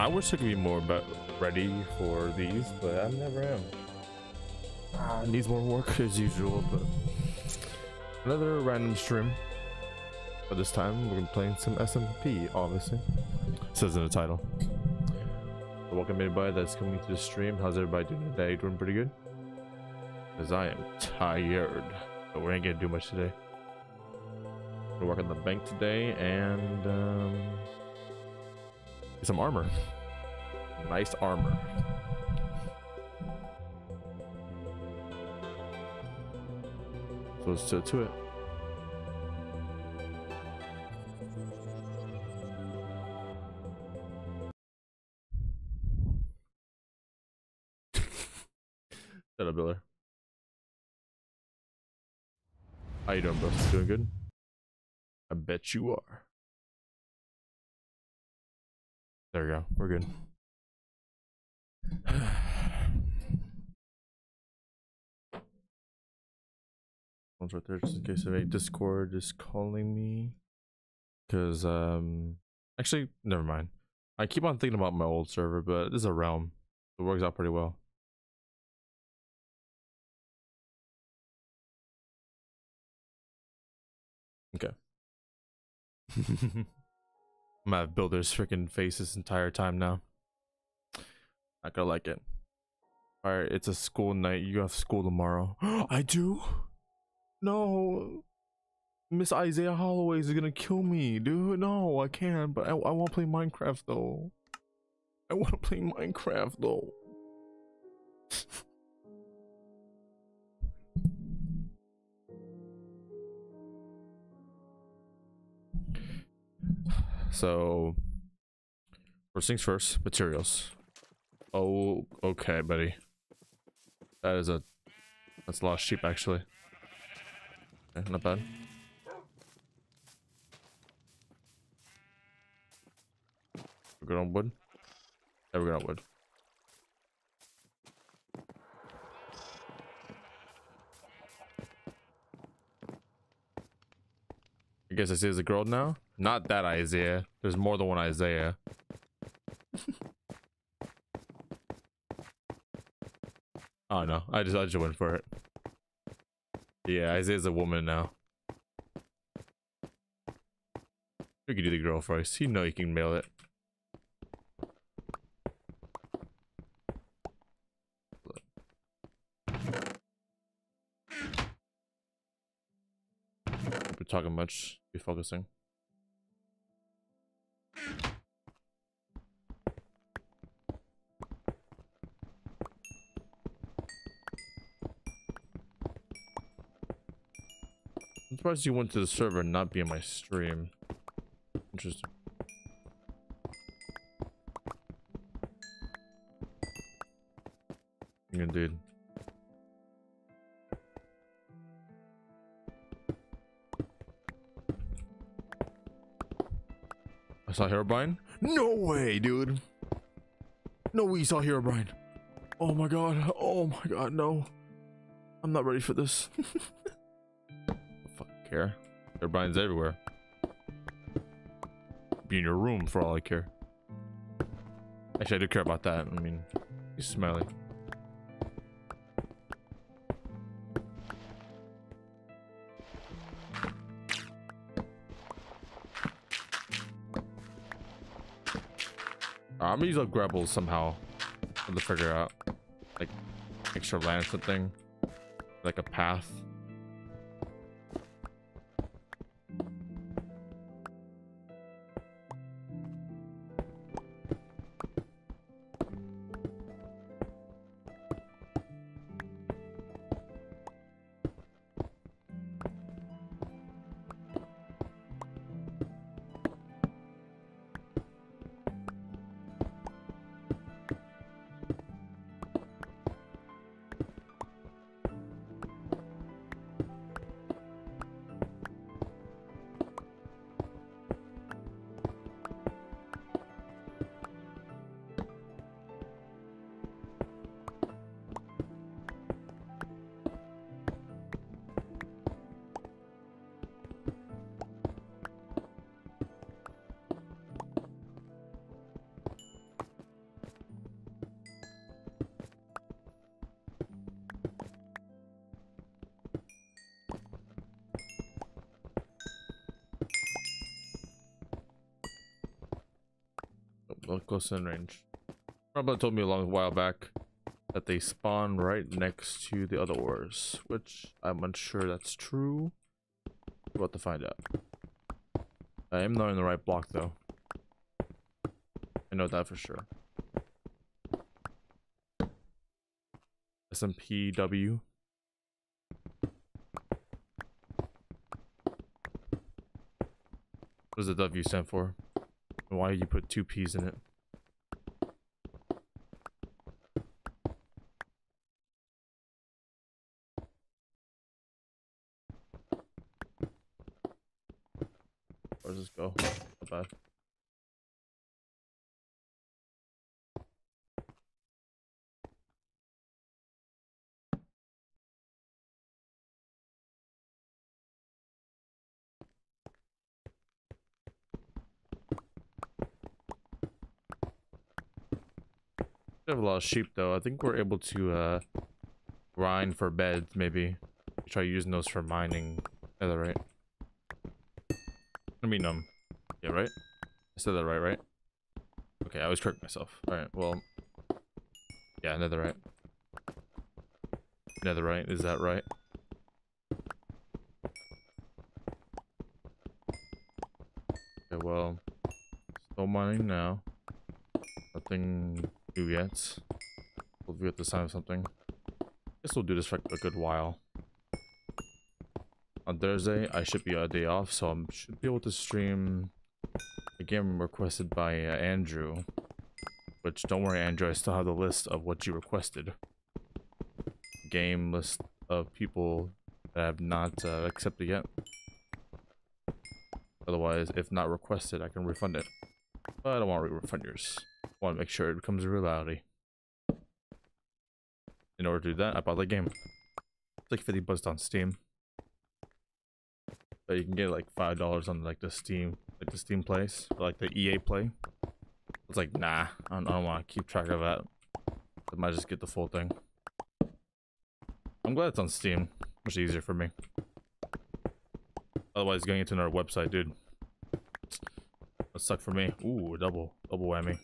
I wish I could be more ready for these, but I never am. Needs more work as usual, but another random stream. But this time we're gonna be playing some SMP, obviously. It says in the title. So welcome everybody that's coming to the stream. How's everybody doing today? Doing pretty good? Because I am tired. But we ain't gonna do much today. We're working the bank today and get some armor. Nice armor. So let's get to it. Shut up, Biller. How you doing, bro? Doing good? I bet you are. There we go. We're good. One's right there, just in case if any Discord is calling me. Because actually, never mind. I keep on thinking about my old server, but this is a realm. It works out pretty well. Okay. I'm gonna have Builder's freaking face this entire time now. Not gonna like it. Alright, it's a school night. You have school tomorrow. I do? No. Miss Isaiah Holloway is gonna kill me, dude. No, I can't. But I want to play Minecraft though. I want to play Minecraft though. So, first things first, materials. Oh, okay, buddy. That's a lot of sheep actually. Okay, not bad. We're good on wood. Yeah, we're good on wood. I guess I see there's a girl now. Not that Isaiah. There's more than one Isaiah. Oh no, I just went for it. Yeah, Isaiah's a woman now. You can do the girl first. You know you can mail it. We're talking much. Be focusing. I'm surprised you went to the server and not be on my stream. Interesting. Indeed. I saw Herobrine? No way, dude. No way you saw Herobrine. Oh my god. Oh my god, no. I'm not ready for this. Fuck care. Herobrine's everywhere. Be in your room for all I care. Actually, I do care about that. I mean, he's smelly. I'm gonna use up Grapple somehow to figure out like extra land or something, like a path. close in range. Probably told me a long while back that they spawn right next to the other ores, which I'm unsure that's true. We're about to find out. I am not in the right block though. I know that for sure. SMPW. What does the W stand for? And why you put 2 P's in it? Where does this go? Not bad. We have a lot of sheep though. I think we're able to grind for beds maybe. Try using those for mining. Netherite. I mean yeah, right? I said that right? Okay, I always correct myself. Alright, well, yeah, netherite. Netherite, is that right? Okay, well, still mining now. Nothing new yet. We'll be at the sign of something. Guess we'll do this for a good while. On Thursday, I should be a day off, so I should be able to stream a game requested by Andrew. Which, don't worry, Andrew, I still have the list of what you requested. Game list of people that I have not accepted yet. Otherwise, if not requested, I can refund it. But I don't want to refund yours. I want to make sure it becomes a reality. In order to do that, I bought the game. It's like 50 bucks on Steam. But you can get like $5 on like the Steam place, or like the EA Play. It's like, nah, I don't want to keep track of that. I might just get the full thing. I'm glad it's on Steam. Much easier for me. Otherwise, going into another website, dude. That suck for me. Ooh, double whammy.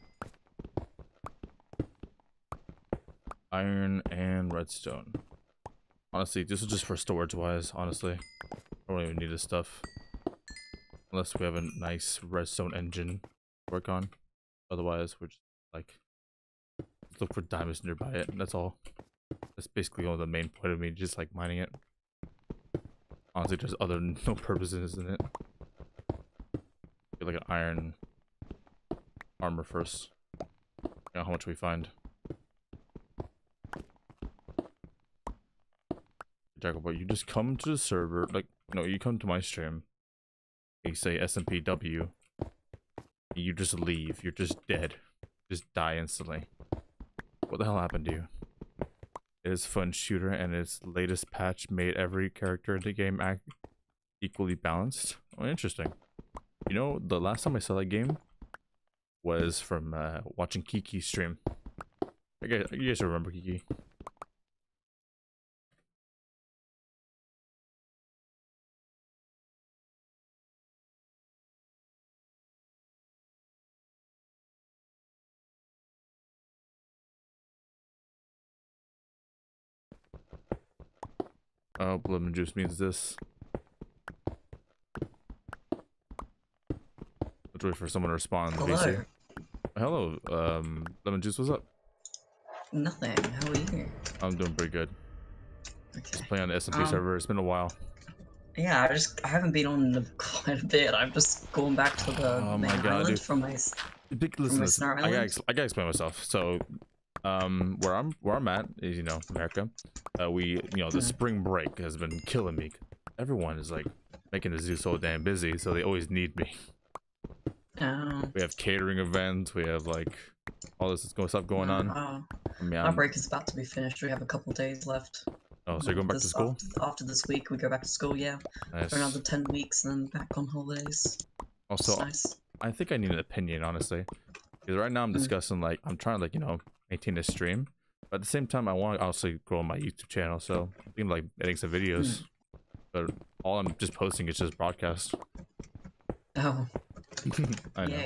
Iron and redstone. Honestly, this is just for storage wise, honestly. I don't even need this stuff. Unless we have a nice redstone engine to work on. Otherwise, we're just like, look for diamonds nearby it, and that's all. That's basically all the main point of me, just like mining it. Honestly, there's other no purposes in it. Get like an iron armor first. How much we find. Jacob, you just come to the server, like, no, you come to my stream. You say SMPW. You just leave. You're just dead. Just die instantly. What the hell happened to you? It is a fun shooter, and its latest patch made every character in the game act equally balanced. Oh, interesting. You know, the last time I saw that game was from watching Kiki stream. You guys remember Kiki? Oh, lemon juice means this. Let's wait for someone to respond. Hello. VC. Hello, lemon juice. What's up? Nothing. How are you? I'm doing pretty good. Okay. Just playing on the SMP server. It's been a while. Yeah, I haven't been on quite a bit. I'm just going back to the main island dude. from my Listen, I gotta explain myself. So, where I'm at is, you know, America. The spring break has been killing me. Everyone is like making the zoo so damn busy, so they always need me. Oh. We have catering events. We have like all this stuff going on. I mean, our break is about to be finished. We have a couple days left. Oh, so you're going back to school? After this week, we go back to school. Yeah, nice. For another 10 weeks, and then back on holidays. Also, nice. I think I need an opinion, honestly, because right now I'm discussing like I'm trying to, like, you know, maintain a stream, but at the same time I want to also grow my YouTube channel. So I'm thinking like editing some videos, but all I'm just posting is just broadcast. Oh. I know. Yay.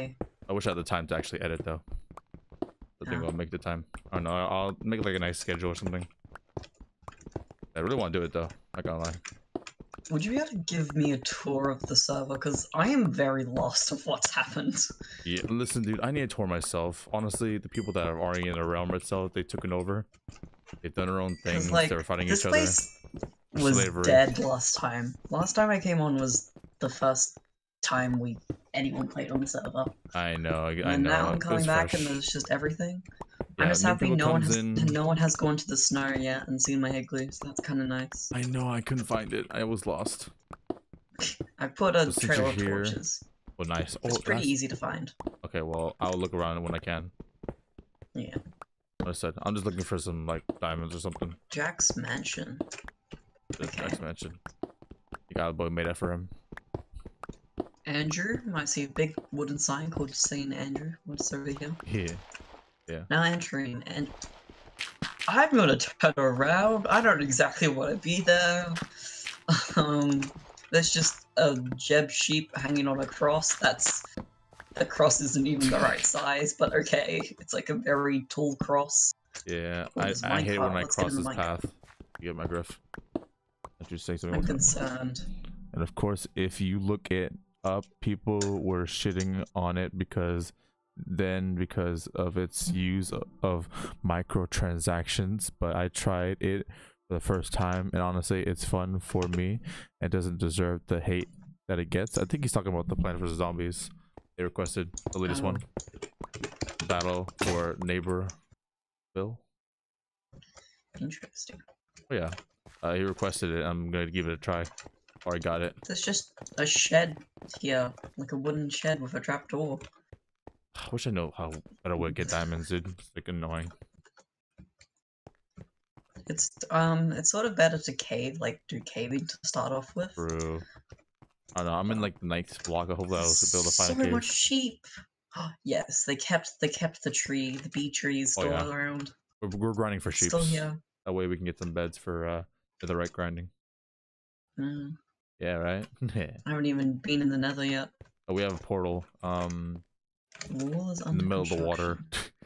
I wish I had the time to actually edit though. I think I'll make the time. I don't know. I'll make like a nice schedule or something. I really want to do it though. Not gonna lie. Would you be able to give me a tour of the server? Because I am very lost of what's happened. Yeah, listen, dude. I need a tour myself. Honestly, the people that are already in the realm itself, they took it over. They've done their own things. Like, they were fighting this each other. place was Slavery. dead last time. Last time I came on was the first time anyone played on the server. I know. I And know. now I'm coming back fresh. and there's just everything. Yeah, I'm just happy no one in... has gone to the snow yet and seen my igloo, so that's kind of nice. I know. I couldn't find it. I was lost. I put a So trail of torches. Oh, nice. It's pretty easy to find. Okay, well, I'll look around when I can. Yeah. Like I said, I'm just looking for some like diamonds or something. Jack's mansion. Okay. Jack's mansion. You got a boy made that for him. Andrew, I see a big wooden sign called St. Andrew. What's over here? Yeah. Yeah. Now entering, and I'm gonna turn around. I don't exactly want to be there. There's just a Jeb sheep hanging on a cross. The cross isn't even the right size, but okay. It's like a very tall cross. Yeah, I hate when I cross this path. You get my griff. Don't you say something? I'm concerned. And of course, if you look it up, people were shitting on it because of its use of microtransactions. But I tried it for the first time, and honestly, it's fun for me. It doesn't deserve the hate that it gets. I think he's talking about the Plants vs Zombies. They requested the latest one. Battle for Neighborville. Interesting. Oh yeah, he requested it. I'm gonna give it a try. Or I got it. There's just a shed here, like a wooden shed with a trapdoor. I wish I know how better way to get diamonds, dude. It's like annoying. It's sort of better to cave, like do caving to start off with. True. I don't know. I'm in like the ninth block. I hope that I was able to find a cave. So much sheep. Yes, they kept the tree, the bee trees still around. We're grinding for sheep. Still here. That way we can get some beds for the right grinding. Mm. Yeah, right. I haven't even been in the Nether yet. Oh, we have a portal. Wall is in the middle of the water.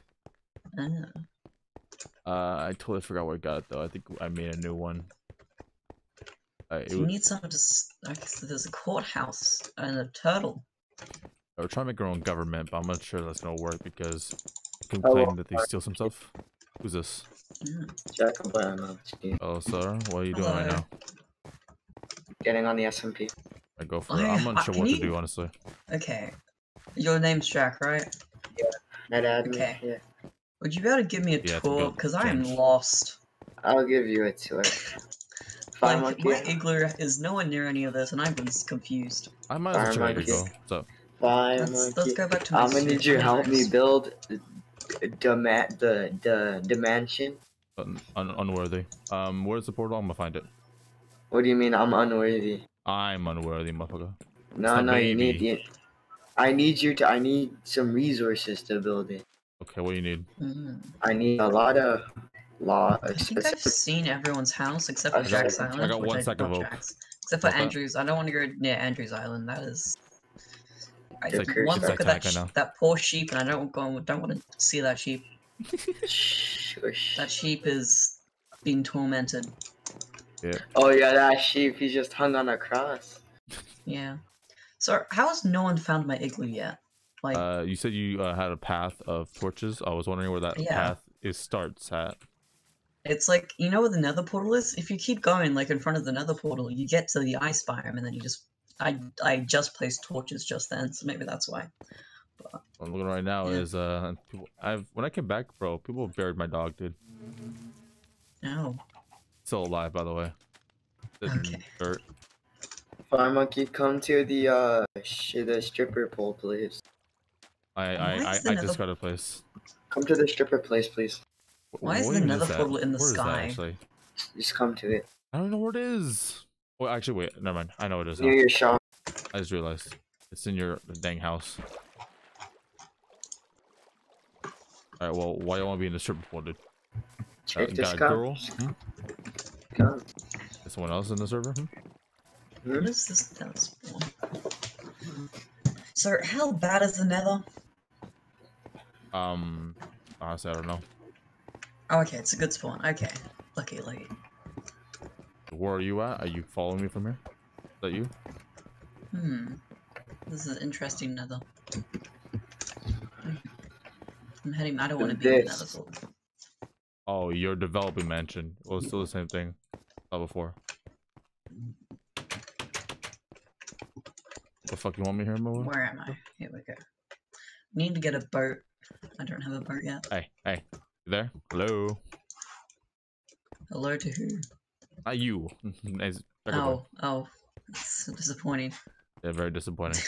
Ah. I totally forgot where I got it though. I think I made a new one. You need someone to. There's a courthouse and a turtle. We're trying to make our own government, but I'm not sure that's gonna work because I can claim that they steal some stuff. Who's this? Jack. Oh, sir, what are you doing right now? Getting on the SMP. I go for it. I'm not sure what to do, honestly. Okay. Your name's Jack, right? Yeah. Net admin. Okay. Yeah. Would you be able to give me a tour? Because I am lost. I'll give you a tour. Like, my igloo is nowhere near any of this, and I'm confused. I might as well try to go. What's up? Let's go back to my I'm gonna need you to help me build the mansion. Unworthy. Where's the portal? I'm gonna find it. What do you mean I'm unworthy? I'm unworthy, motherfucker. No, you need it. I need some resources to build it. Okay, what do you need? I need a lot of I think I've seen everyone's house except for Jack's Island. I got 1 second of except for Andrew's. I don't want to go near Andrew's Island. That is. One look at that poor sheep, and I don't want to see that sheep. That sheep is being tormented. Yeah. Oh yeah, that sheep. He's just hung on a cross. Yeah. So how has no one found my igloo yet? Like. You said you had a path of torches. I was wondering where that path starts at. It's like, you know where the Nether portal is? If you keep going like in front of the Nether portal, you get to the ice biome, and then you just. I just placed torches just then, so maybe that's why. But, what I'm looking right now is when I came back, bro, people buried my dog, dude. No. Still alive, by the way. Okay. Dirt. Fire monkey, come to the stripper pole, please. I just got a place. Come to the stripper place, please. Why is the Nether portal in the sky? Actually? Just come to it. I don't know where it is. Well, actually, wait. Never mind. I know what it is. Near your shop. I just realized it's in your dang house. All right. Well, why do you want to be in the stripper pole, dude? Check got a girl? Come. Is someone else in the server? What is this Nether spawn? Sir, how bad is the Nether? Honestly, I don't know. Oh, okay, it's a good spawn. Okay, lucky. Where are you at? Are you following me from here? Is that you? This is interesting nether. I'm heading. I don't want to be in the nether vault. Oh, you're developing mansion. Well, it's still the same thing. Saw before. The fuck you want me here, Mo? Where am I? Here we go. Need to get a boat. I don't have a boat yet. Hey, you there? Hello. Hello to who? Not you. Nice. Oh, it's so disappointing. Yeah, very disappointing.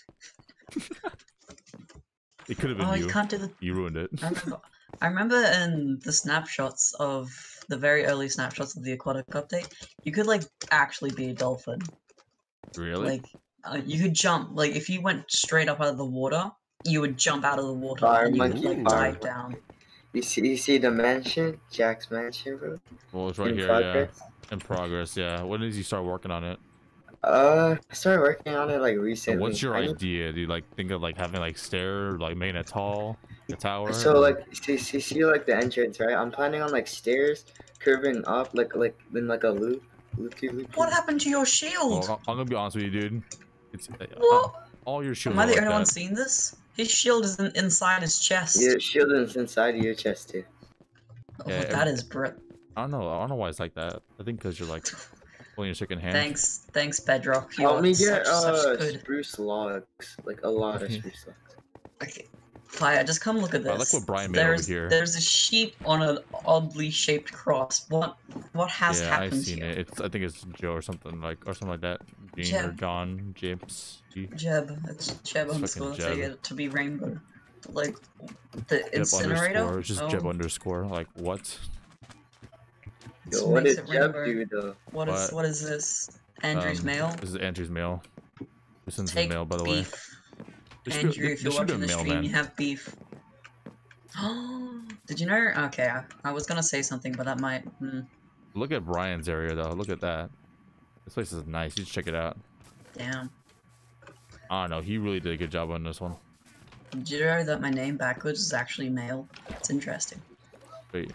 It could have been you. You can't do the. You ruined it. I remember in the snapshots of the very early snapshots of the aquatic update, you could like actually be a dolphin. Really? Like, you could jump. Like, if you went straight up out of the water, you would jump out of the water and you would like dive down. You see the mansion, Jack's mansion, bro. Well, it's right here. Progress. Yeah. In progress. Yeah. When did you start working on it? I started working on it like recently. So what's your idea? Do you like think of like having like stair, like making it tall, a tower? So like see like the entrance, right? I'm planning on like stairs curving up like in like a loop. What happened to your shield? Well, I'm gonna be honest with you, dude. It's all your shields. Am I the only one seeing this? His shield is inside his chest. Your shield is inside of your chest too. Oh, yeah, that is Brit. I don't know why it's like that. I think because you're like holding your chicken hand. Thanks, Bedrock. Help me get spruce logs, like a lot of spruce logs. Okay, Fire, just come look at this. I like what Brian made over here. There's a sheep on an oddly shaped cross. What has happened? Yeah, I've seen it. I think it's Joe or something like that. Gene or John, James. Jeb. It's Jeb underscore. Take it to be rainbow. Like the incinerator. It's just Jeb underscore. Like what? Yo, what did Jeb do though? What is this? Andrew's mail. This is Andrew's mail. Who sends his mail, by the way? Andrew, if you're watching the stream, you have beef. Oh, did you know? Okay, I was gonna say something, but that might. Look at Brian's area, though. Look at that. This place is nice. You should check it out. Damn. I don't know. He really did a good job on this one. Did you know that my name backwards is actually male? It's interesting. Wait.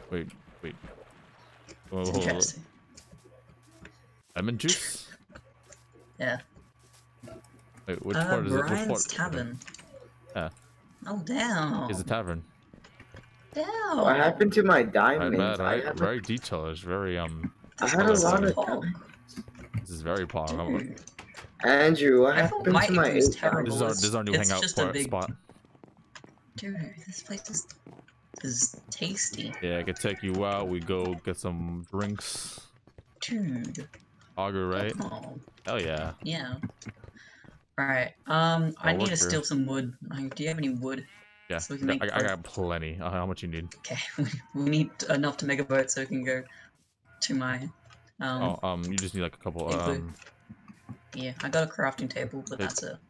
It's interesting. Lemon juice? Yeah. Wait, which part is it? Which part? Tavern. Yeah. Oh, damn. It's a tavern. Damn. What happened to my diamonds? Very detailed. It's very I had a lot of diamonds. This is very pog. Andrew, what happened to my This is our new hangout spot. Dude, this place is tasty. Yeah, I could take you out. We go get some drinks. Dude. Auger, right? Oh. Hell yeah. Yeah. Alright, I need to steal some wood. Do you have any wood? Yeah, so we can make I got plenty. How much you need? Okay, we need enough to make a boat so we can go to my, you just need like a couple, Yeah, I got a crafting table, but that's it.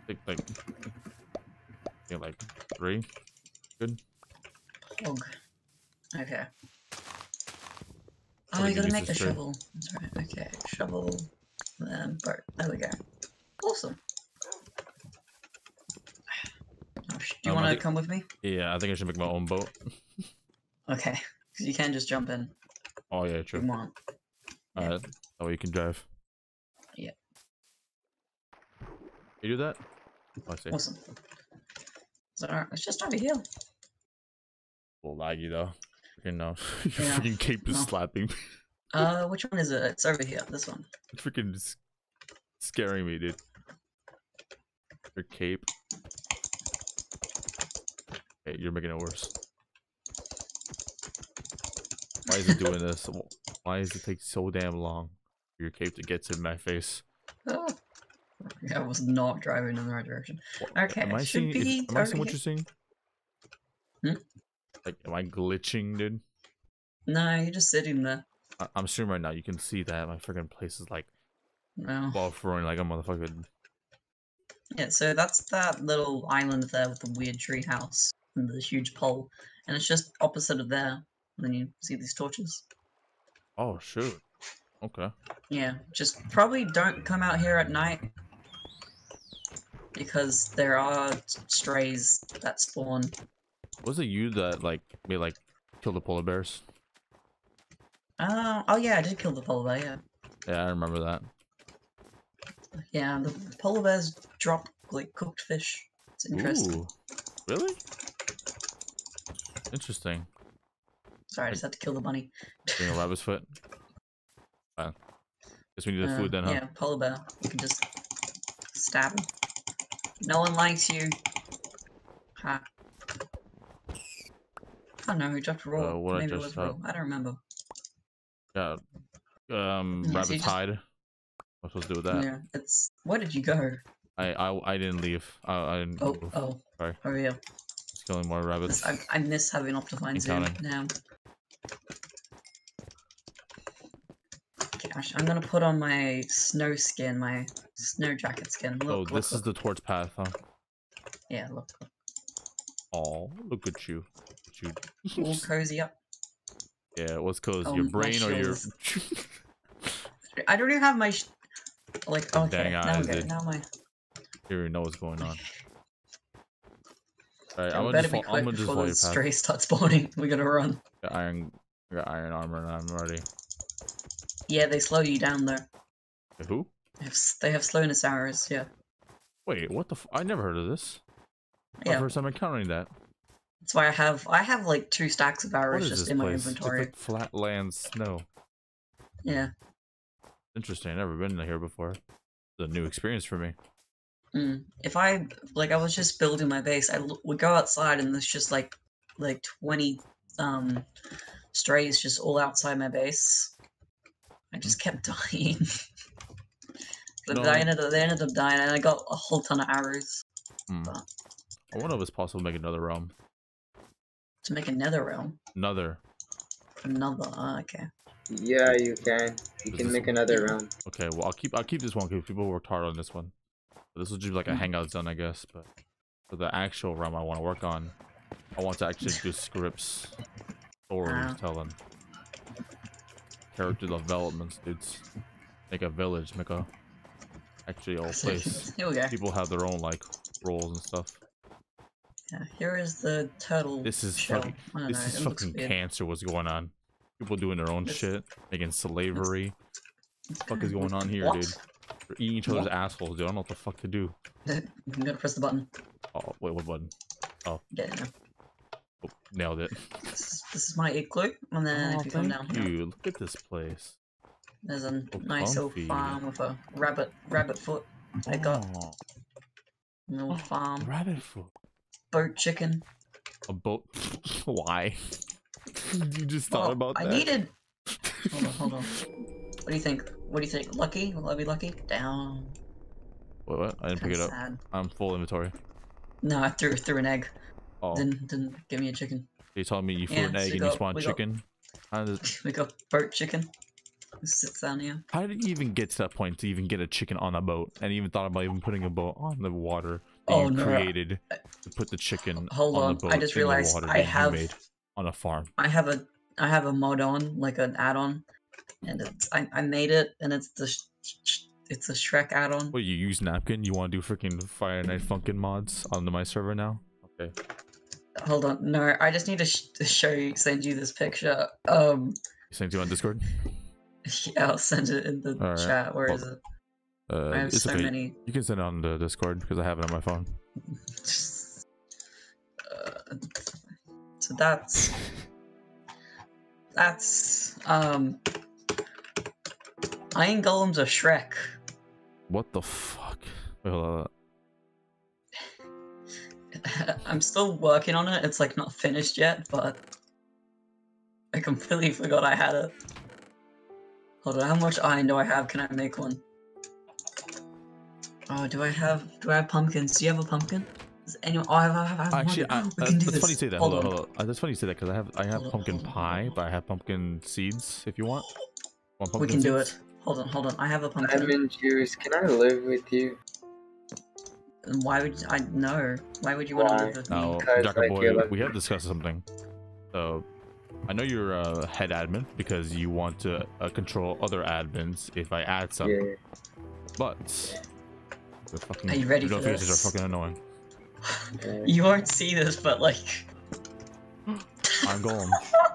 Like 3? Good? Pog. Okay. Oh, you gotta make the shovel. That's right, okay. Shovel, then boat. There we go. Awesome. Do you want to come with me? Yeah, I think I should make my own boat. Okay, because you can't just jump in. Oh yeah, true. Come on. Alright, that way you can drive. Yeah. You do that? Oh, I see. Awesome. So, it's just over here. A little laggy though. Freaking no. Your freaking cape is slapping me. Which one is it? It's over here. This one. It's freaking scaring me, dude. Your cape. Hey, you're making it worse. Why is it doing this? Why does it take so damn long for your cape to get to my face? Oh. I was not driving in the right direction. Okay, am I seeing what you're seeing? Like, am I glitching, dude? No, you're just sitting there. I'm streaming right now. You can see that my freaking place is like buffering like a motherfucker. Yeah, so that's that little island there with the weird tree house and the huge pole, and it's just opposite of there. And then you see these torches. Oh shoot! Okay. Yeah, just probably don't come out here at night because there are strays that spawn Was it you that like made like kill the polar bears? Oh yeah, I did kill the polar bear. Yeah, I remember that. Yeah, the polar bears drop like cooked fish. It's interesting. Ooh, really? Interesting. Sorry, I just had to kill the bunny. Doing a rabbit's foot. Guess we need the food then, huh? Yeah, polar bear. You can just stab him. No one likes you. Ha. Oh no, he dropped a raw. Maybe it was raw. I don't remember. Yeah. Rabbit's hide. What's supposed to do with that? Yeah, it's. Where did you go? I didn't leave. I didn't move. Sorry. Oh yeah. Just killing more rabbits. I miss having Optifine Zoom now. Okay, I'm gonna put on my snow skin, my snow jacket skin. Look, this is the torch path, huh? Yeah, look. Oh, look at you. All cozy up. Yeah, what's cozy? Your brain or your... I don't even have my... Like, okay, now my... You already know what's going on. Alright, I'm gonna just follow before the stray starts spawning. We gotta run. I got iron armor and I'm ready. Yeah, they slow you down though. Who? They have slowness arrows, yeah. Wait, what the I never heard of this. Yeah. First time encountering that. That's why I have like 2 stacks of arrows just in my inventory. It's like flatland snow. Yeah. Interesting. I've never been here before. It's a new experience for me. If I was just building my base, I would go outside and there's just like 20 strays just all outside my base. I just kept dying. But they ended up dying and I got a whole ton of arrows. But... I wonder if it's possible to make another realm. To make another realm? Another, okay. Yeah, you can. You can make another realm. Okay, well I'll keep this one because people worked hard on this one. But this will just be like a hangout zone, I guess. But for the actual realm I want to work on, I want to actually do scripts, stories, telling, character developments, dudes. Make a village, make a actually old place. Here we go. People have their own like roles and stuff. Yeah, here is the turtle. This is fucking cancer. What's going on? People doing their own shit, making slavery. What the fuck is going on here, dude? They're eating each other's assholes, dude. I don't know what the fuck to do. I'm gonna press the button. Oh, wait, what button? Oh. Get it now. Oh, nailed it. This is my igloo, and then if you come down here. Look at this place. There's a nice little farm with a rabbit foot. I got a little farm. Rabbit foot. Boat chicken. A boat? Why? You just thought about that? I needed. Hold on. What do you think? Lucky? Will I be lucky? Down. What? I didn't pick it up. Sad. I'm full inventory. No, I threw an egg. Oh. Didn't give me a chicken. You told me you threw an egg and you spawned chicken? We got boat chicken. It sits down here. How did you even get to that point to even get a chicken on a boat? And even thought about even putting a boat on the water that you created to put the chicken on the boat. I just realized I have made on a farm. I have a mod on, like an add-on, and I made it, and it's a Shrek add-on. Well, you use Napkin? You want to do freaking Fire Night Funkin' mods on my server now? Okay. Hold on, no, I just need to send you this picture. You send it on Discord? Yeah, I'll send it in the chat. Where is it? I have so many. You can send it on the Discord because I have it on my phone. So that's Iron Golem's a Shrek. What the fuck? Wait, hold on. I'm still working on it. It's like not finished yet, but I completely forgot I had it. Hold on, how much iron do I have? Can I make one? Oh, do I have pumpkins? Do you have a pumpkin? Does anyone? Oh, I have actually, we can do that's this. funny you say that. Hold on. That's funny you say that because I have pumpkin pie, but I have pumpkin seeds. If you want, we can do it. Hold on. I have a pumpkin. Lemon juice. Can I live with you? And why would I? No. Why would you want to live with me? No, Jacker Boy, we have discussed something. So, I know you're a head admin because you want to control other admins if I add something. Yeah. But the fucking are you ready for notifications this? are fucking annoying. You won't see this, but like I'm golem.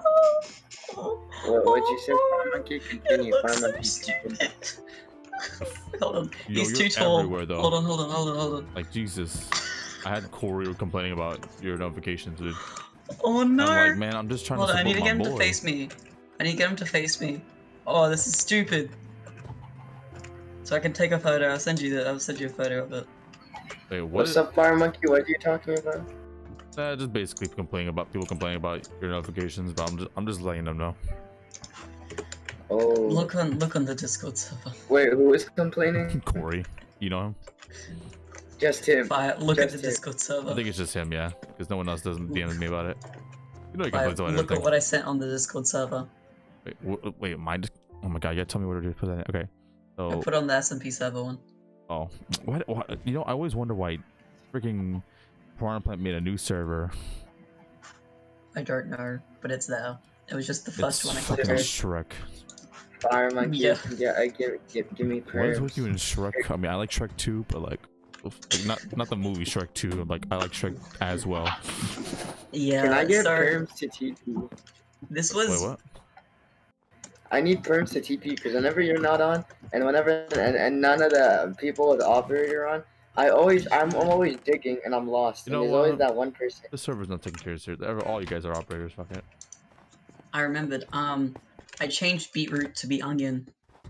What'd you say, Fire Monkey? Continue, Fire Monkey. Stupid. Hold on. Yo, He's too tall. Though. Hold on. Like Jesus. I had Corey complaining about your notifications, dude. Oh no! I'm like, man, I'm just trying to support I need to get him my boy. to face me. I need to get him to face me. Oh, this is stupid. So I can take a photo. I'll send you a photo of it. Wait, what? What's up, Fire Monkey? What are you talking about? Just basically people complaining about your notifications, but I'm just letting them know. Oh. Look on the Discord server. Wait, who is complaining? Corey, you know him? Just him. Look at the Discord server. I think it's just him, yeah, because no one else doesn't DM me about it. You know, he complains about Look everything. at what I sent on the Discord server. Wait, oh my god, yeah, tell me what to put that in. Okay, so I put on the SMP server one. Oh, what? You know, I always wonder why freaking Piranha Plant made a new server. I don't know, but it's there. It was just the first one I clicked. It's Shrek. Fire Monkey. Yeah, give me prayers. What is with you in Shrek? I mean, I like Shrek 2, but like not the movie Shrek 2. Like I like Shrek as well. Yeah. Can I get perms to TP? This was. Wait, what? I need perms to TP because whenever you're not on, and whenever and none of the people with the operator on, I'm always digging and I'm lost. You know, there's always that one person. The server's not taking care of it. All you guys are operators. Fuck it. I remembered. I changed beetroot to be onion.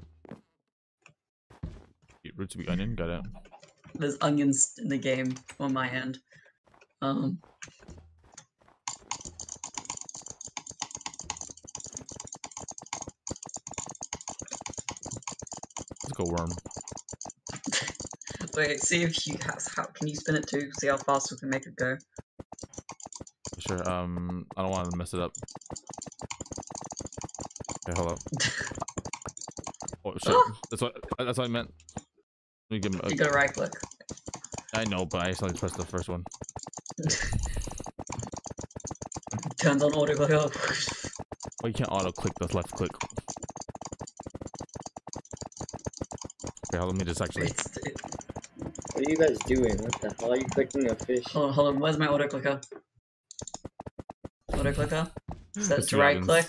Beetroot to be onion. Got it. There's onions in the game on my end. Let's go worm. Wait, see if you how can you spin it too? See how fast we can make it go. Sure. I don't want to mess it up. Okay, hold up. Oh shit! That's what I meant. Let me give him. You gotta right click. I know, but I accidentally pressed the first one. Turns on auto click. Oh, you can't auto click the left click. Okay, let me just actually. What are you guys doing? What the hell are you clicking a fish? Hold on. Where's my auto clicker? Auto clicker. Set to right click.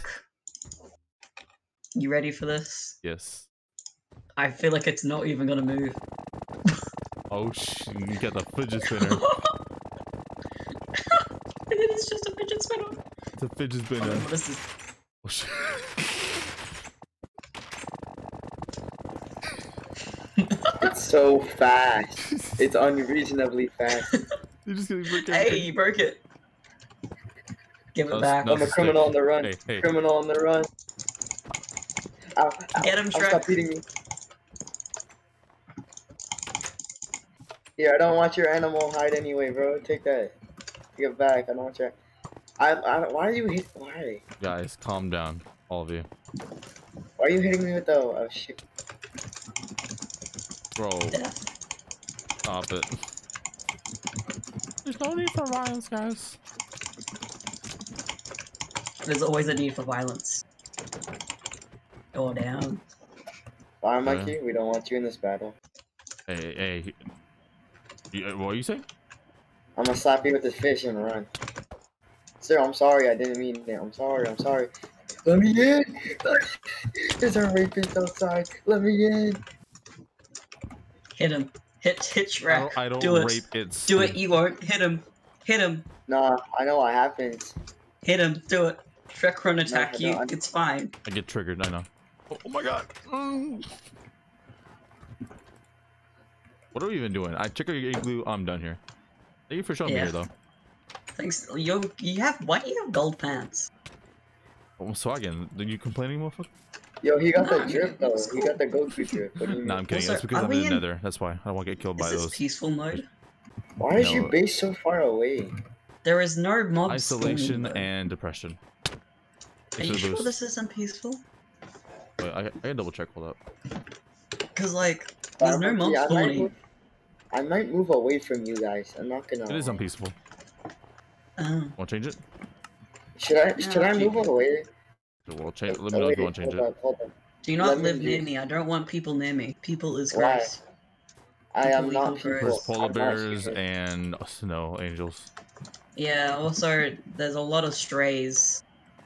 You ready for this? Yes. I feel like it's not even gonna move. Oh shit! You got the fidget spinner. It's just a fidget spinner. It's a fidget spinner. Oh, what is this? Oh shit! It's so fast. It's unreasonably fast. You're just gonna break it. Hey, you broke it. Give it back. I'm a criminal on the run. Hey. Criminal on the run. Ow, ow, get him, Shrek. Stop beating me. Here, I don't want your animal hide anyway, bro. Take that. Take it back. I don't want your. Why are you hit? Why? Guys, calm down, all of you. Why are you hitting me with the? Oh shit. Bro. Stop it. There's no need for violence, guys. There's always a need for violence. Go down. Fire Monkey, we don't want you in this battle. Hey. What are you saying? I'm gonna slap you with this fish and run. Sir, I'm sorry, I didn't mean it. I'm sorry. Let me in! There's a rapist outside. Let me in! Hit him. Hit Shrek. I don't do rape it. Do it, you won't. Hit him. Nah, I know what happens. Hit him, do it. Shrek won't attack you, it's fine. I get triggered, I know. Oh my god. What are we even doing? I check your igloo. I'm done here. Thank you for showing me here, though. Thanks. Why do you have gold pants? Oh, so again, are you complaining, motherfucker? Yo, he got the drip though. He got the Goku drip. What do you mean? Nah, I'm kidding. That's because I'm in the Nether. That's why I don't want to get killed by those. Is this peaceful mode? Why is your base so far away? There is no mob isolation and depression. Are you sure this isn't peaceful? Wait, I can double check. Hold up. Cause like, there's no mob spawning. I might move away from you guys. I'm not gonna. It is unpeaceful. Want to change it? Should I move away? We'll change. Let me know if you want to change it. Hold on. Do not live near me. I don't want people near me. People is gross. I am not people. There's polar bears and snow angels. Yeah, also, there's a lot of strays.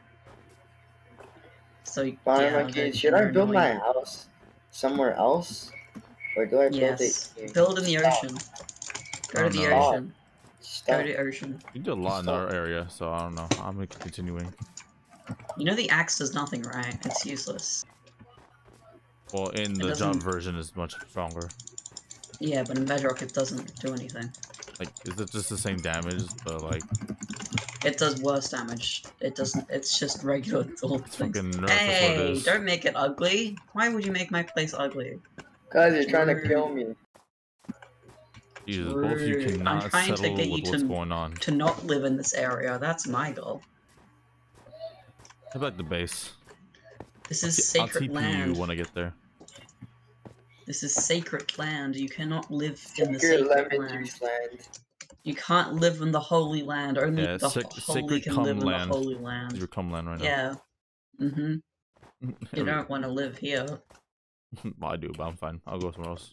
So, Monkey, should I build my house somewhere else? Or do I build it here? Build in the ocean. Go to the ocean. Stop. Go to the ocean. You did a lot in our area, so I don't know. I'm continuing. You know the axe does nothing, right? It's useless. Well, in the Java version is much stronger. Yeah, but in Bedrock it doesn't do anything. Like, is it just the same damage, but like... It does worse damage. It doesn't, it's just regular things. Fucking hey, don't make it ugly. Why would you make my place ugly? Cause you're trying to kill me. Jesus, both of you cannot settle with what's going on. To not live in this area, that's my goal. How about the base? This is sacred land. You when I get there. This is sacred land. You cannot live in the sacred land. You can't live in the holy land. Only the holy can live in the holy land. Your cum land right now. Yeah. Mm-hmm. You don't want to live here. Well, I do, but I'm fine. I'll go somewhere else.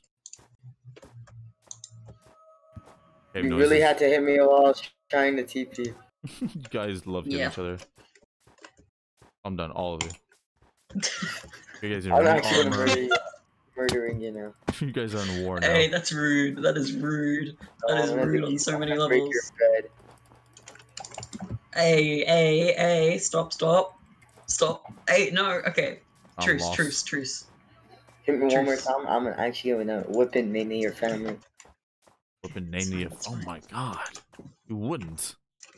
You really had to hit me while I was trying to TP. You guys love hitting each other. I'm done, all of you. You guys are I'm actually murdering you now. You guys are in war now. Hey, that's rude. That is rude. That is rude on so many levels. Your bed. Hey, stop. Hey, no, okay. Truce. Hit me one more time, I'm actually gonna whipping Nene your family. Whipping Nene, oh my god. You wouldn't.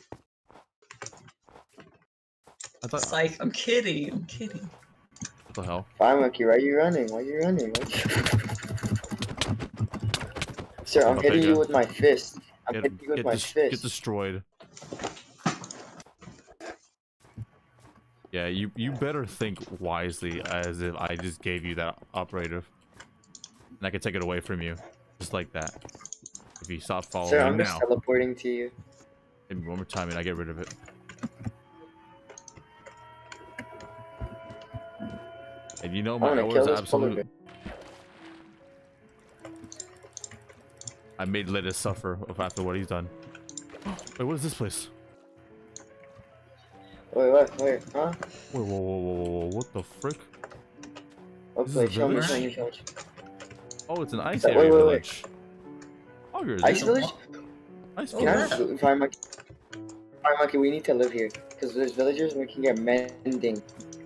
I thought... Psych, I'm kidding. What the hell? Fire Monkey, why are you running? Sir, I'm hitting you with my fist. Get destroyed. Yeah, you better think wisely, as if I just gave you that operative. And I could take it away from you. Just like that. If you stop following me now. Sir, I'm just teleporting to you. Hit me one more time and I get rid of it. And you know my hour is absolute. I made Lidus suffer after what he's done. Wait, what is this place? Wait, huh? Whoa, what the frick? What place? Show me. Oh, it's an ice area village. Oh, you're ice village? Ice village? Fire Monkey, we need to live here. Because there's villagers and we can get mending.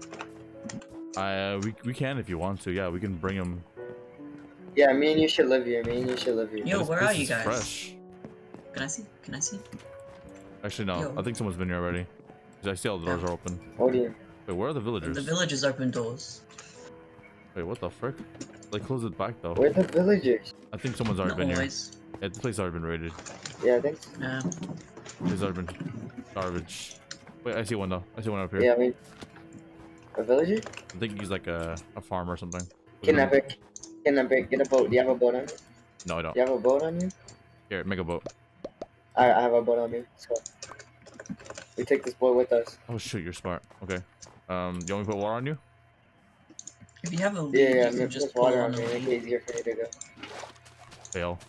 We can if you want to. Yeah, we can bring them. Yeah, me and you should live here. Yo, where are you guys? Fresh. Can I see? Actually, no. Yo. I think someone's been here already. I see all the doors are open. Oh dear. Wait, where are the villagers? The villagers open doors. Wait, what the frick? They closed it back though. Where are the villagers? I think someone's already been here. Yeah, the place has already been raided. Yeah, I think so. Yeah. There's already been garbage. Wait, I see one though. I see one up here. Yeah, I mean, a villager? I think he's like a farmer or something. Kidnap it. Get a boat. Do you have a boat on you? No, I don't. Do you have a boat on you? Here, make a boat. I have a boat on me. Let's go. We take this boat with us. Oh shoot, you're smart. Okay. You want me to put water on you? If you have a lead, you can just put water on me. It's easier for me to go. Fail.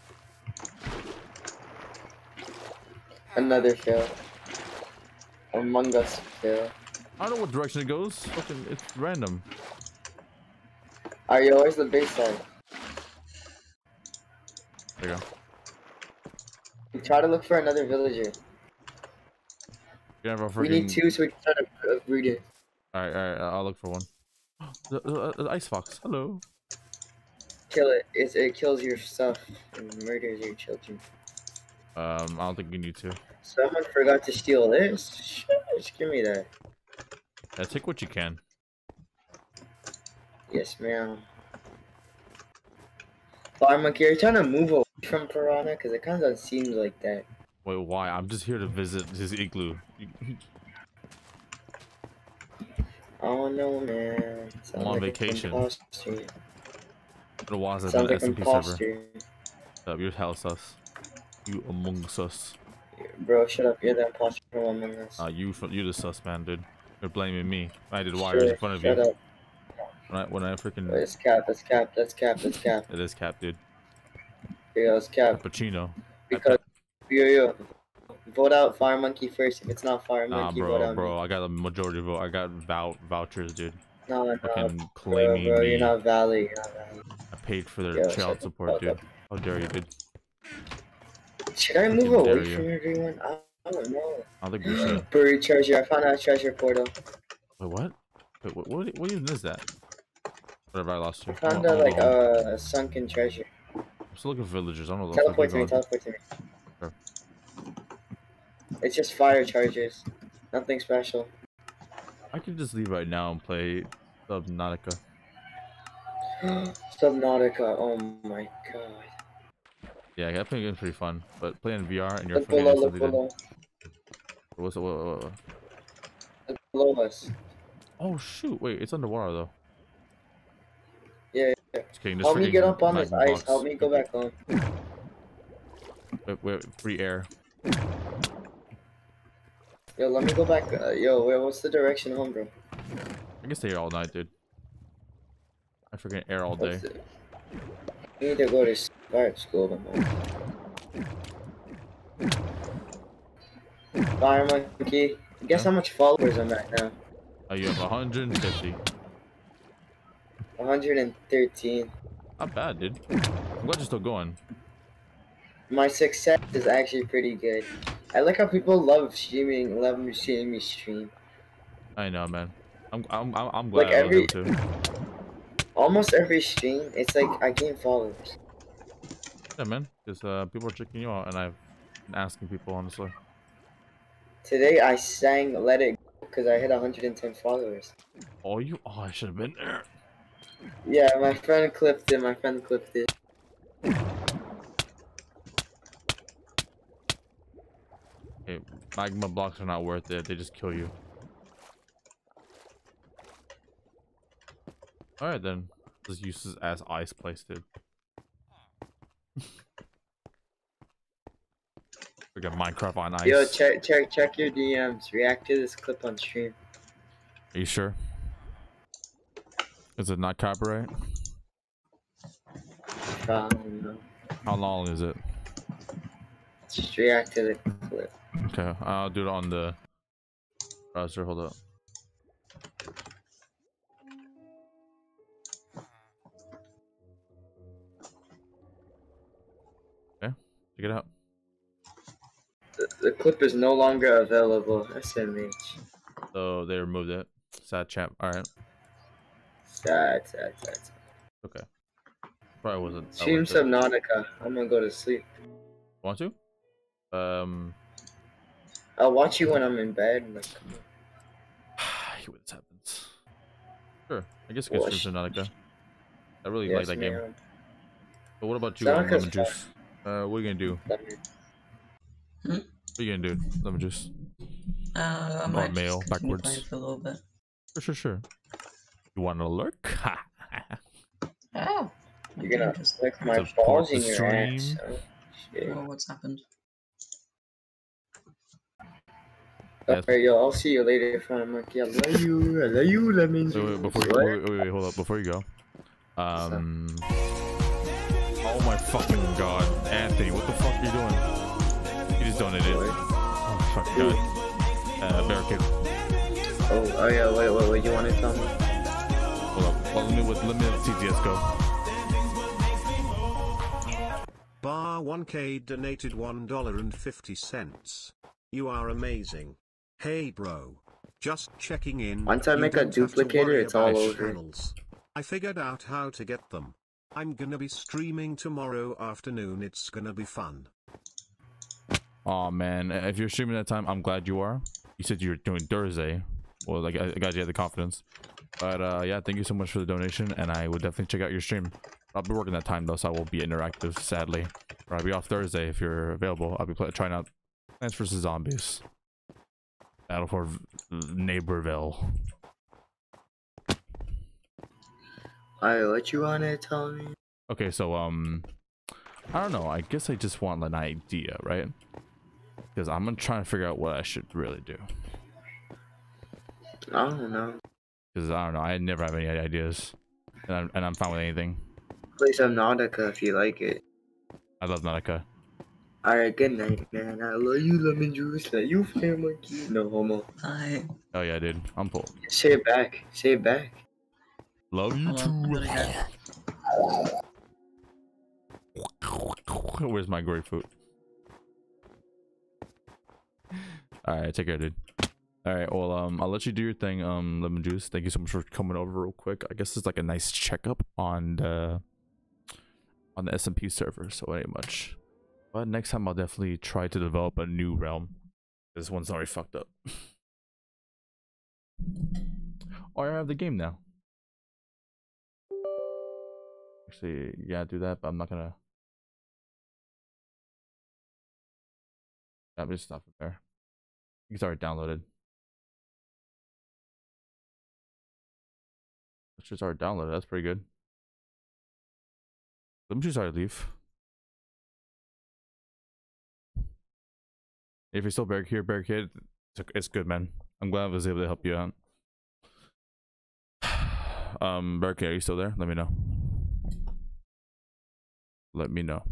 Another fail. Among Us fail. I don't know what direction it goes. Fucking, it's random. Are you always the base side? There you go. We try to look for another villager. We need two so we can try to breed it. Alright, I'll look for one. The ice fox, hello. Kill it. It kills your stuff and murders your children. I don't think you need to. Someone forgot to steal this? Just give me that. Yeah, take what you can. Yes, ma'am. Fire Monkey, are you trying to move away from Piranha? Because it kind of seems like that. Wait, why? I'm just here to visit his igloo. Oh no, man. I'm on vacation. It was an SMP server. Shut up, you're hell sus. You among us. Bro, shut up. You're the imposter from Among Us. You the sus, man, dude. You're blaming me. I did wires in front of you. Shut up. When I freaking... It's cap. It is cap, dude. Yeah, it's cap. Pacino. Because... Yo. Vote out Fire Monkey first. If it's not Fire Monkey, vote out bro, I got a majority vote. I got vouchers, dude. No, fucking claiming bro, me. You're not valid. I paid for their child support, dude. How dare you, dude? Should I move away from everyone? I don't know. I don't think we should. Buried treasure. I found out a treasure portal. Wait, what? Wait, what even is that? Whatever, I lost you. I found like a sunken treasure. I'm still looking for villagers. I don't know. Teleport to me. Teleport to me. Sure. It's just fire chargers. Nothing special. I could just leave right now and play Subnautica. Subnautica. Oh my god. Yeah, that playing game's pretty fun, but playing VR and you're look below, look below. What's it? What? Look below us. Oh shoot! Wait, it's underwater though. Yeah. Okay, help me get up on this ice. Help me go back home. Wait, free air. Yo, let me go back. Yo, what's the direction home, bro? I can stay here all night, dude. I freaking air all day. You need to go to fire school tomorrow. Fire Monkey. Guess how much followers I'm at now? Oh, you have 150. 113. Not bad, dude. I'm glad you're still going. My success is actually pretty good. I like how people love seeing me stream. I know, man. I'm glad like I was able to. Almost every stream, it's like I gain followers. Yeah, man. Because people are checking you out, and I've been asking people, honestly. Today I sang "Let It Go" because I hit 110 followers. Oh, I should have been there. Yeah, my friend clipped it. Hey, magma blocks are not worth it. They just kill you. Alright then. This uses as ice place, dude. We got Minecraft on ice. Yo, check your DMs. React to this clip on stream. Are you sure? Is it not copyright? No. How long is it? Just react to the clip. Okay, I'll do it on the browser. Hold up. Okay, check it out. The clip is no longer available. SMH. So they removed it. Sad chap. Alright. Sad. Okay. Probably wasn't. Stream Subnautica. I'm gonna go to sleep. Want to? I'll watch you when I'm in bed. Like, I hate when this happens. Sure. I guess good stream Subnautica. I really like that game. But what about you, Lemon Juice? What are you gonna do? Hmm? What are you gonna do, Lemon Juice? I might mail backwards. Playing for a little bit. Sure. You want to lurk? Oh. You're gonna stick my balls in your ass. Oh, shit. Oh, what's happened? Alright, yo, I'll see you later, Fire Monkey. I love you, Lemon. Wait, hold up, before you go. Oh my fucking god, Anthony, what the fuck are you doing? You just donated. Oh fuck god. Barricade. Oh yeah, wait, you want to tell me? Hold up, well, let me let TTS go. Bar 1K donated $1.50. You are amazing. Hey bro. Just checking in. Once I make a duplicator, it's all over. Channels. I figured out how to get them. I'm gonna be streaming tomorrow afternoon. It's gonna be fun. Oh man, if you're streaming that time, I'm glad you are. You said you were doing Thursday. Well, like I got you had the confidence. But yeah, thank you so much for the donation, and I would definitely check out your stream. I'll be working that time though, so I won't be interactive, sadly. Or I'll be off Thursday if you're available. I'll be trying out Plants vs Zombies. Battle for Neighborville. What you wanna tell me? Okay, so I don't know. I guess I just want an idea, right? Because I'm gonna try to figure out what I should really do. I don't know. Because I don't know. I never have any ideas, and I'm fine with anything. Play some Nautica if you like it. I love Nautica. Alright, good night, man. I love you, lemon juice. That you feel like you. No homo. Hi. Oh yeah, dude. I'm full. Say it back. Say it back. Love you too. Where's my grapefruit? Alright, take care, dude. Alright, well, I'll let you do your thing, lemon juice. Thank you so much for coming over real quick. I guess it's like a nice checkup on the SMP server, so it ain't much. But next time I'll definitely try to develop a new realm. This one's already fucked up. Oh, I have the game now. Actually, yeah, do that, but I'm not gonna. Just stop it there. It's already downloaded. It's just already downloaded. That's pretty good. Let me just already leave. If you're still barricade, it's good, man. I'm glad I was able to help you out. Barricade, are you still there? Let me know. Let me know.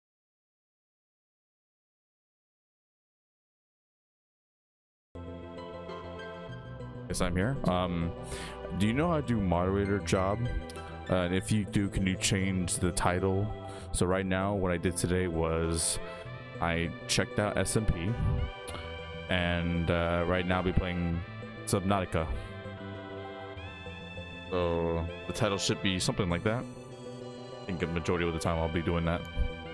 Yes, I'm here. Do you know how to do moderator job? And if you do, can you change the title? So right now, what I did today was I checked out SMP, and right now I'll be playing Subnautica. So the title should be something like that. I think the majority of the time I'll be doing that.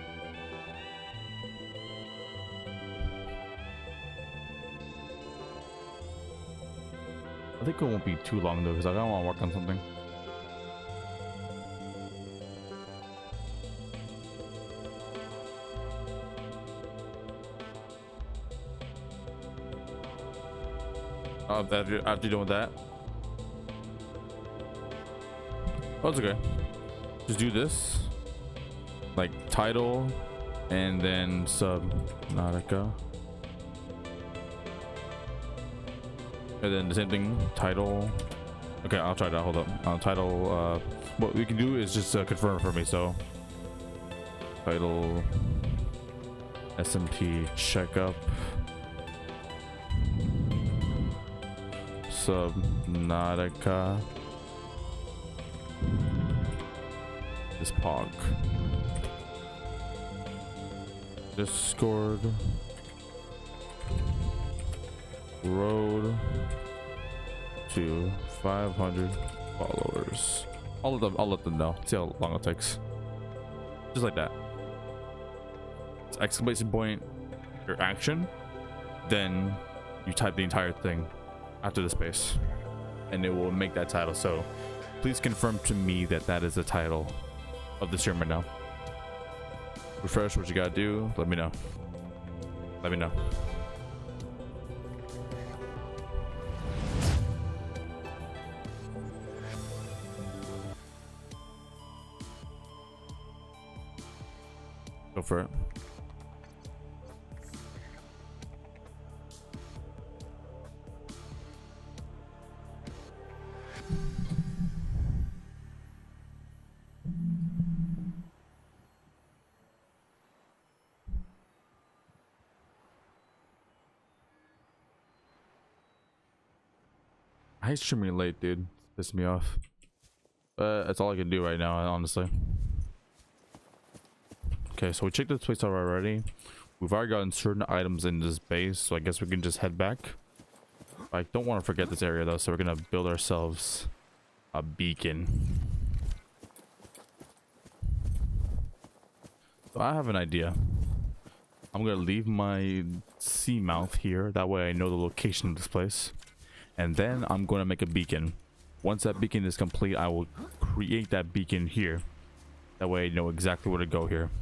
I think it won't be too long though, because I don't want to work on something. After you're done with that, oh, it's okay. Just do this, like title, and then Subnautica. And then the same thing, title. Okay, I'll try that. Hold up. Title. What we can do is just confirm for me. So, title, SMP checkup, Subnautica, this POG, Discord. Road to 500 followers. I'll let them know. See how long it takes. Just like that. It's exclamation point, your action, then you type the entire thing after the space, and it will make that title. So please confirm to me that that is the title of the stream right now. Refresh what you gotta do. Let me know. Let me know. Go for it. I hate streaming late, dude. It's pissing me off. But that's all I can do right now, honestly. Okay, so we checked this place out already. We've already gotten certain items in this base, so I guess we can just head back. I don't want to forget this area though, so we're gonna build ourselves a beacon. So I have an idea. I'm gonna leave my seamouth here, that way I know the location of this place. And then I'm gonna make a beacon. Once that beacon is complete, I will create that beacon here. That way I know exactly where to go here.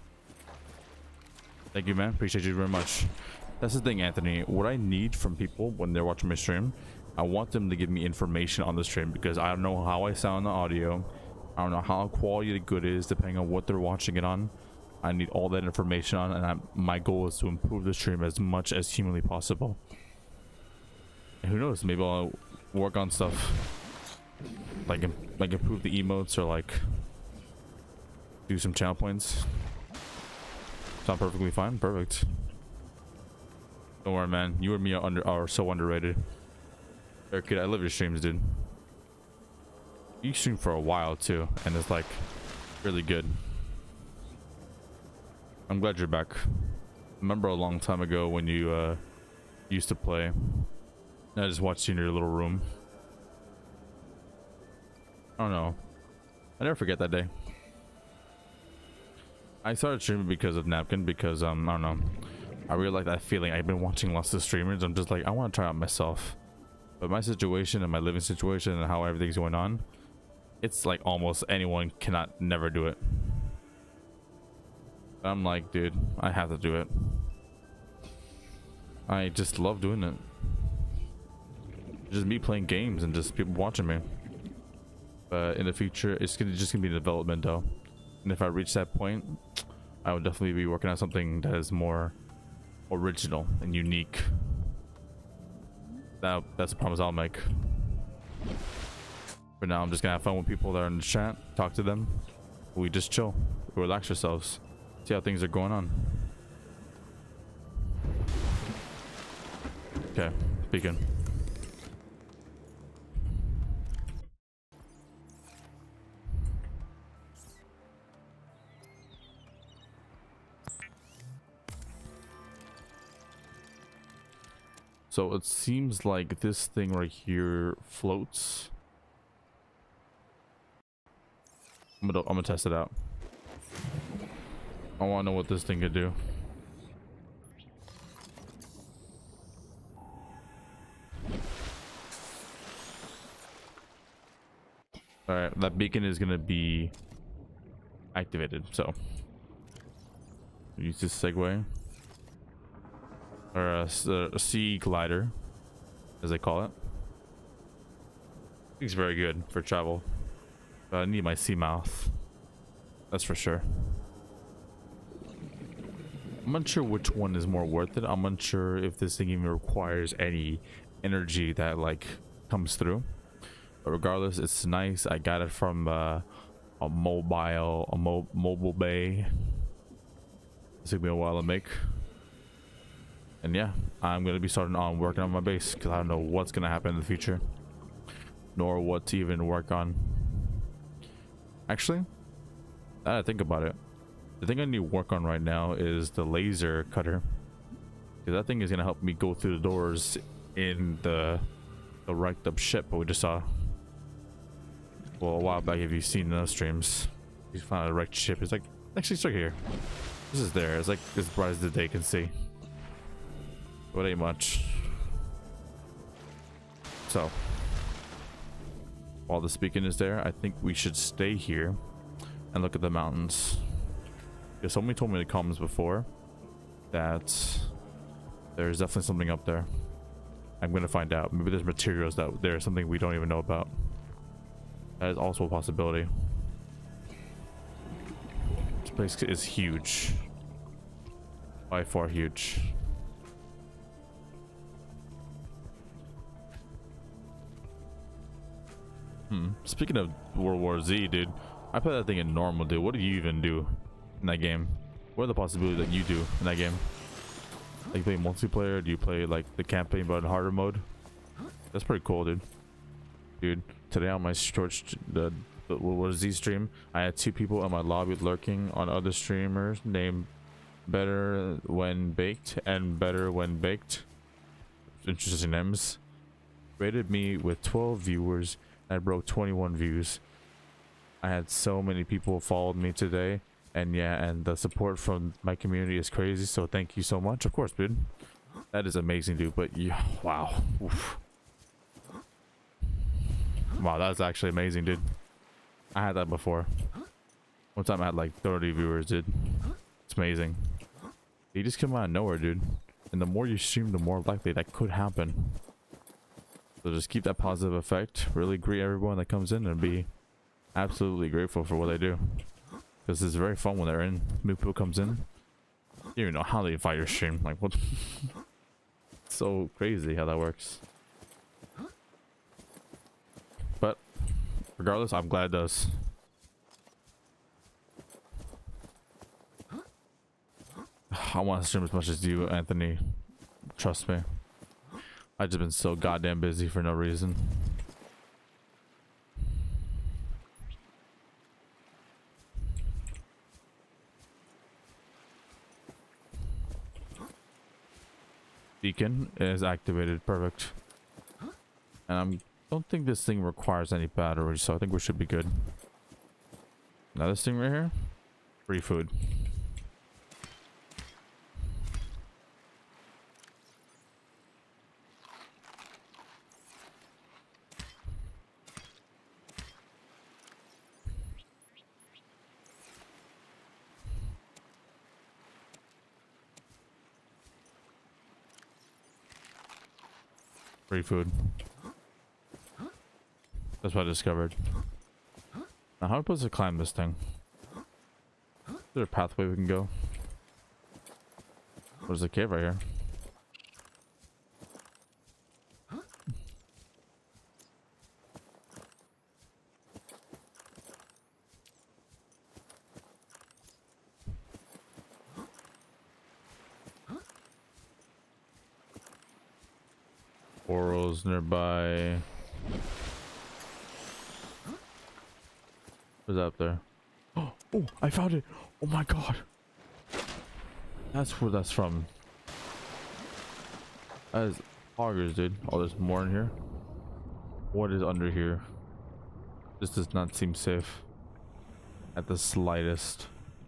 Thank you, man. Appreciate you very much. That's the thing, Anthony. What I need from people when they're watching my stream, I want them to give me information on the stream, because I don't know how I sound on the audio. I don't know how quality the good is, depending on what they're watching it on. I need all that information on, and my goal is to improve the stream as much as humanly possible. And who knows? Maybe I'll work on stuff like improve the emotes, or like do some channel points. Sound perfectly fine. Perfect. Don't worry, man. You and me are so underrated. Kid, I love your streams, dude. You stream for a while too, and it's like really good. I'm glad you're back. I remember a long time ago when you used to play. I just watched you in your little room. I don't know. I never forget that day. I started streaming because of Napkin, because I don't know. I really like that feeling. I've been watching lots of streamers. I'm just like, I want to try out myself. But my situation and my living situation and how everything's going on, it's like almost anyone cannot never do it. I'm like, dude, I have to do it. I just love doing it. Just me playing games and just people watching me. But in the future, it's just gonna be development though. And if I reach that point, I would definitely be working on something that is more original and unique. That's a promise I'll make. For now, I'm just gonna have fun with people that are in the chat, talk to them. We just chill, we relax ourselves, see how things are going on. Okay, beacon. So it seems like this thing right here floats. I'm gonna test it out. I want to know what this thing could do. All right, that beacon is gonna be activated. So use this segue. Or a sea glider, as they call it. It's very good for travel. But I need my sea mouth. That's for sure. I'm unsure which one is more worth it. I'm unsure if this thing even requires any energy that like comes through. But regardless, it's nice. I got it from a mobile bay. It took me a while to make. And yeah, I'm going to be starting on working on my base because I don't know what's going to happen in the future. Nor what to even work on. Actually, now that I think about it, the thing I need to work on right now is the laser cutter. Because that thing is going to help me go through the doors in the wrecked up ship we just saw. Well, a while back, if you've seen those streams. You found a wrecked ship. It's like, actually, it's right here. This is there. It's like as bright as the day can see. But ain't much. So while the beacon is there, I think we should stay here and look at the mountains. Because somebody told me in the comments before that there's definitely something up there. I'm gonna find out. Maybe there's materials that there's something we don't even know about. That is also a possibility. This place is huge. By far huge. Speaking of World War Z, dude, I play that thing in normal, dude. What do you even do in that game? What are the possibilities that you do in that game? Like, you play multiplayer? Do you play like the campaign but in harder mode? That's pretty cool, dude. Dude, today on my the World War Z stream, I had 2 people in my lobby lurking on other streamers named Better When Baked and Better When Baked. Interesting names. Rated me with 12 viewers. I broke 21 views. I had so many people followed me today, and yeah, and the support from my community is crazy, so thank you so much. Of course, dude, that is amazing, dude. But yeah, wow. Oof. Wow, that's actually amazing, dude. I had that before. One time I had like 30 viewers, dude. It's amazing. You just come out of nowhere, dude, and the more you stream, the more likely that could happen. So just keep that positive effect. Really greet everyone that comes in and be absolutely grateful for what they do. Because it's very fun when they're in. New people comes in. You don't even know how they invite your stream. Like, what? It's so crazy how that works. But regardless, I'm glad it does. I want to stream as much as you, Anthony. Trust me. I've just been so goddamn busy for no reason. Beacon is activated. Perfect. And I don't think this thing requires any battery, so I think we should be good. Now this thing right here, free food. Free food. That's what I discovered. Now how are we supposed to climb this thing? Is there a pathway we can go? There's a cave right here. Orals nearby. What's up there? Oh, I found it! Oh my god! That's where that's from. That is poggers, dude. Oh, there's more in here. What is under here? This does not seem safe at the slightest.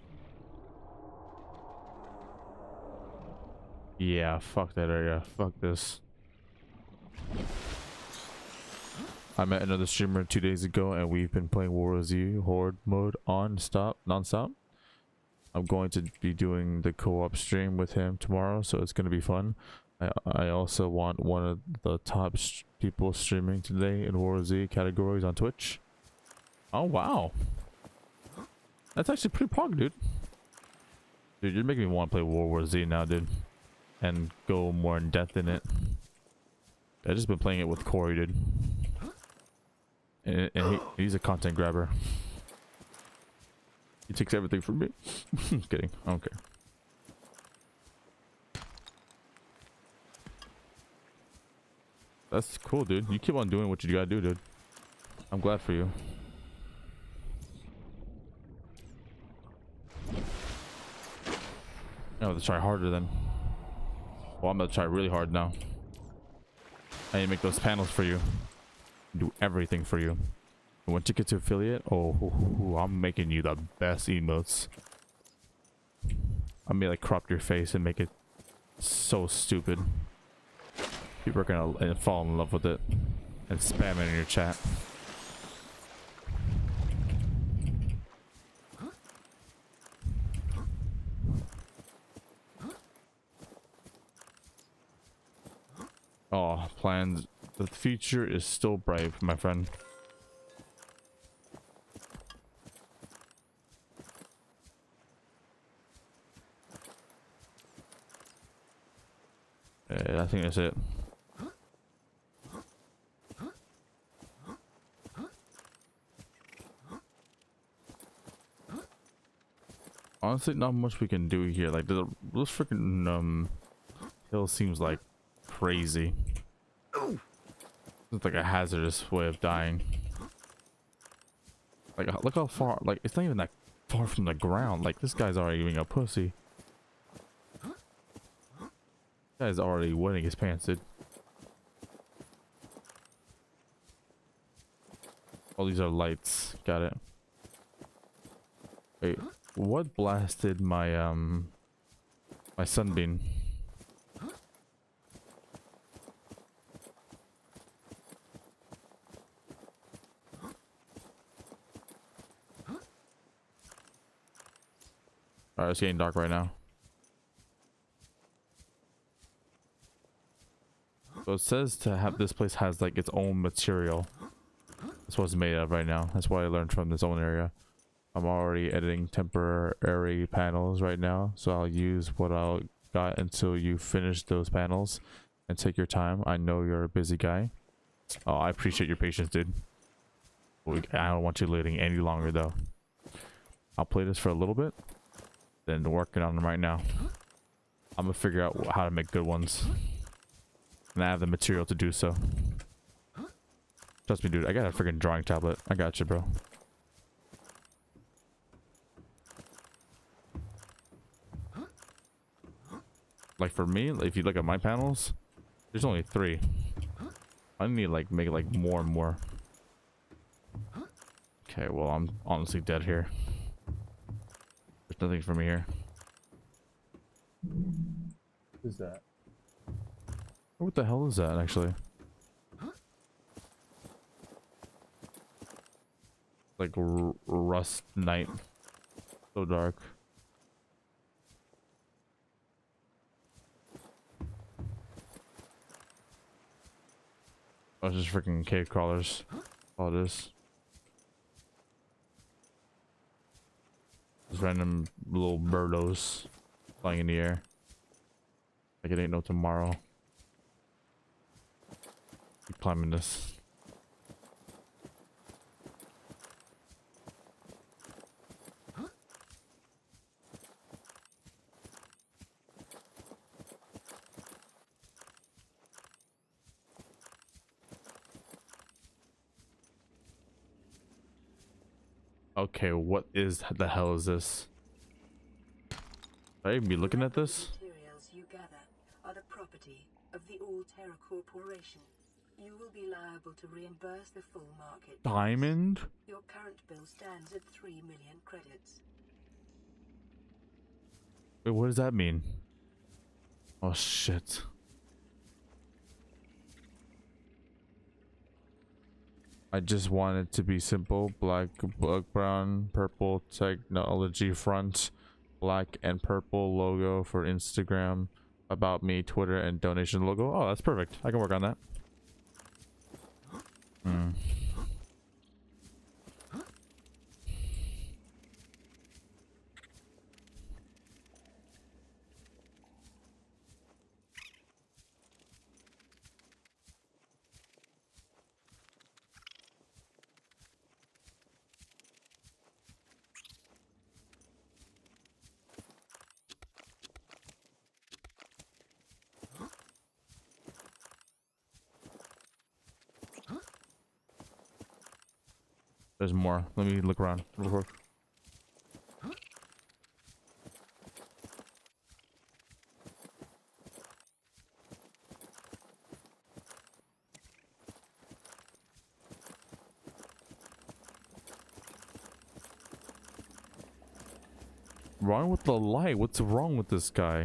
Yeah, fuck that area. Fuck this. I met another streamer 2 days ago and we've been playing World War Z Horde mode non-stop. I'm going to be doing the co-op stream with him tomorrow, so it's going to be fun. I also want one of the top people streaming today in World War Z categories on Twitch. Oh wow, that's actually pretty pog, dude. Dude, you're making me want to play World War Z now, dude, and go more in depth in it. I've just been playing it with Corey, dude. And he's a content grabber. He takes everything from me. Just kidding. I don't care. That's cool, dude. You keep on doing what you gotta do, dude. I'm glad for you. I have to try harder then. Well, I'm gonna try really hard now. I need to make those panels for you. Do everything for you. And once you get to affiliate, I'm making you the best emotes. I may like crop your face and make it so stupid. People are gonna fall in love with it and spam it in your chat. Oh, plans. The future is still bright, my friend. I think that's it. Honestly, not much we can do here. Like, those freaking hill seems like crazy. It's like a hazardous way of dying. Like, look how far. Like, it's not even that far from the ground. Like, this guy's already being a pussy. This guy's already wetting his pants, dude. Oh, these are lights. Got it. Wait, what blasted my my sunbeam? Alright, it's getting dark right now. So it says to have this place has like its own material. That's what it's made of right now. That's what I learned from this own area. I'm already editing temporary panels right now, so I'll use what I got until you finish those panels and take your time. I know you're a busy guy. Oh, I appreciate your patience, dude. I don't want you waiting any longer though. I'll play this for a little bit, then working on them right now. I'm gonna figure out how to make good ones. And I have the material to do so. Trust me, dude. I got a freaking drawing tablet. I got you, bro. Like for me, if you look at my panels, there's only 3. I need to like make it like more and more. Okay, well I'm honestly dead here. There's nothing for me here. What is that? What the hell is that actually? Like rust night. So dark. Oh, it's just freaking cave crawlers. All it is. Just random little birdos flying in the air. Like it ain't no tomorrow. Keep climbing this. Okay, what is the hell is this? Should I even be looking at this? Materials you gather are the property of the Alterra Corporation. You will be liable to reimburse the full market. Diamond? Your current bill stands at 3 million credits. Wait, what does that mean? Oh shit. I just want it to be simple. Black, brown, purple technology front, black and purple logo for Instagram, about me, Twitter, and donation logo. Oh, that's perfect. I can work on that. There's more. Let me look around real quick. Wrong with the light? What's wrong with this guy?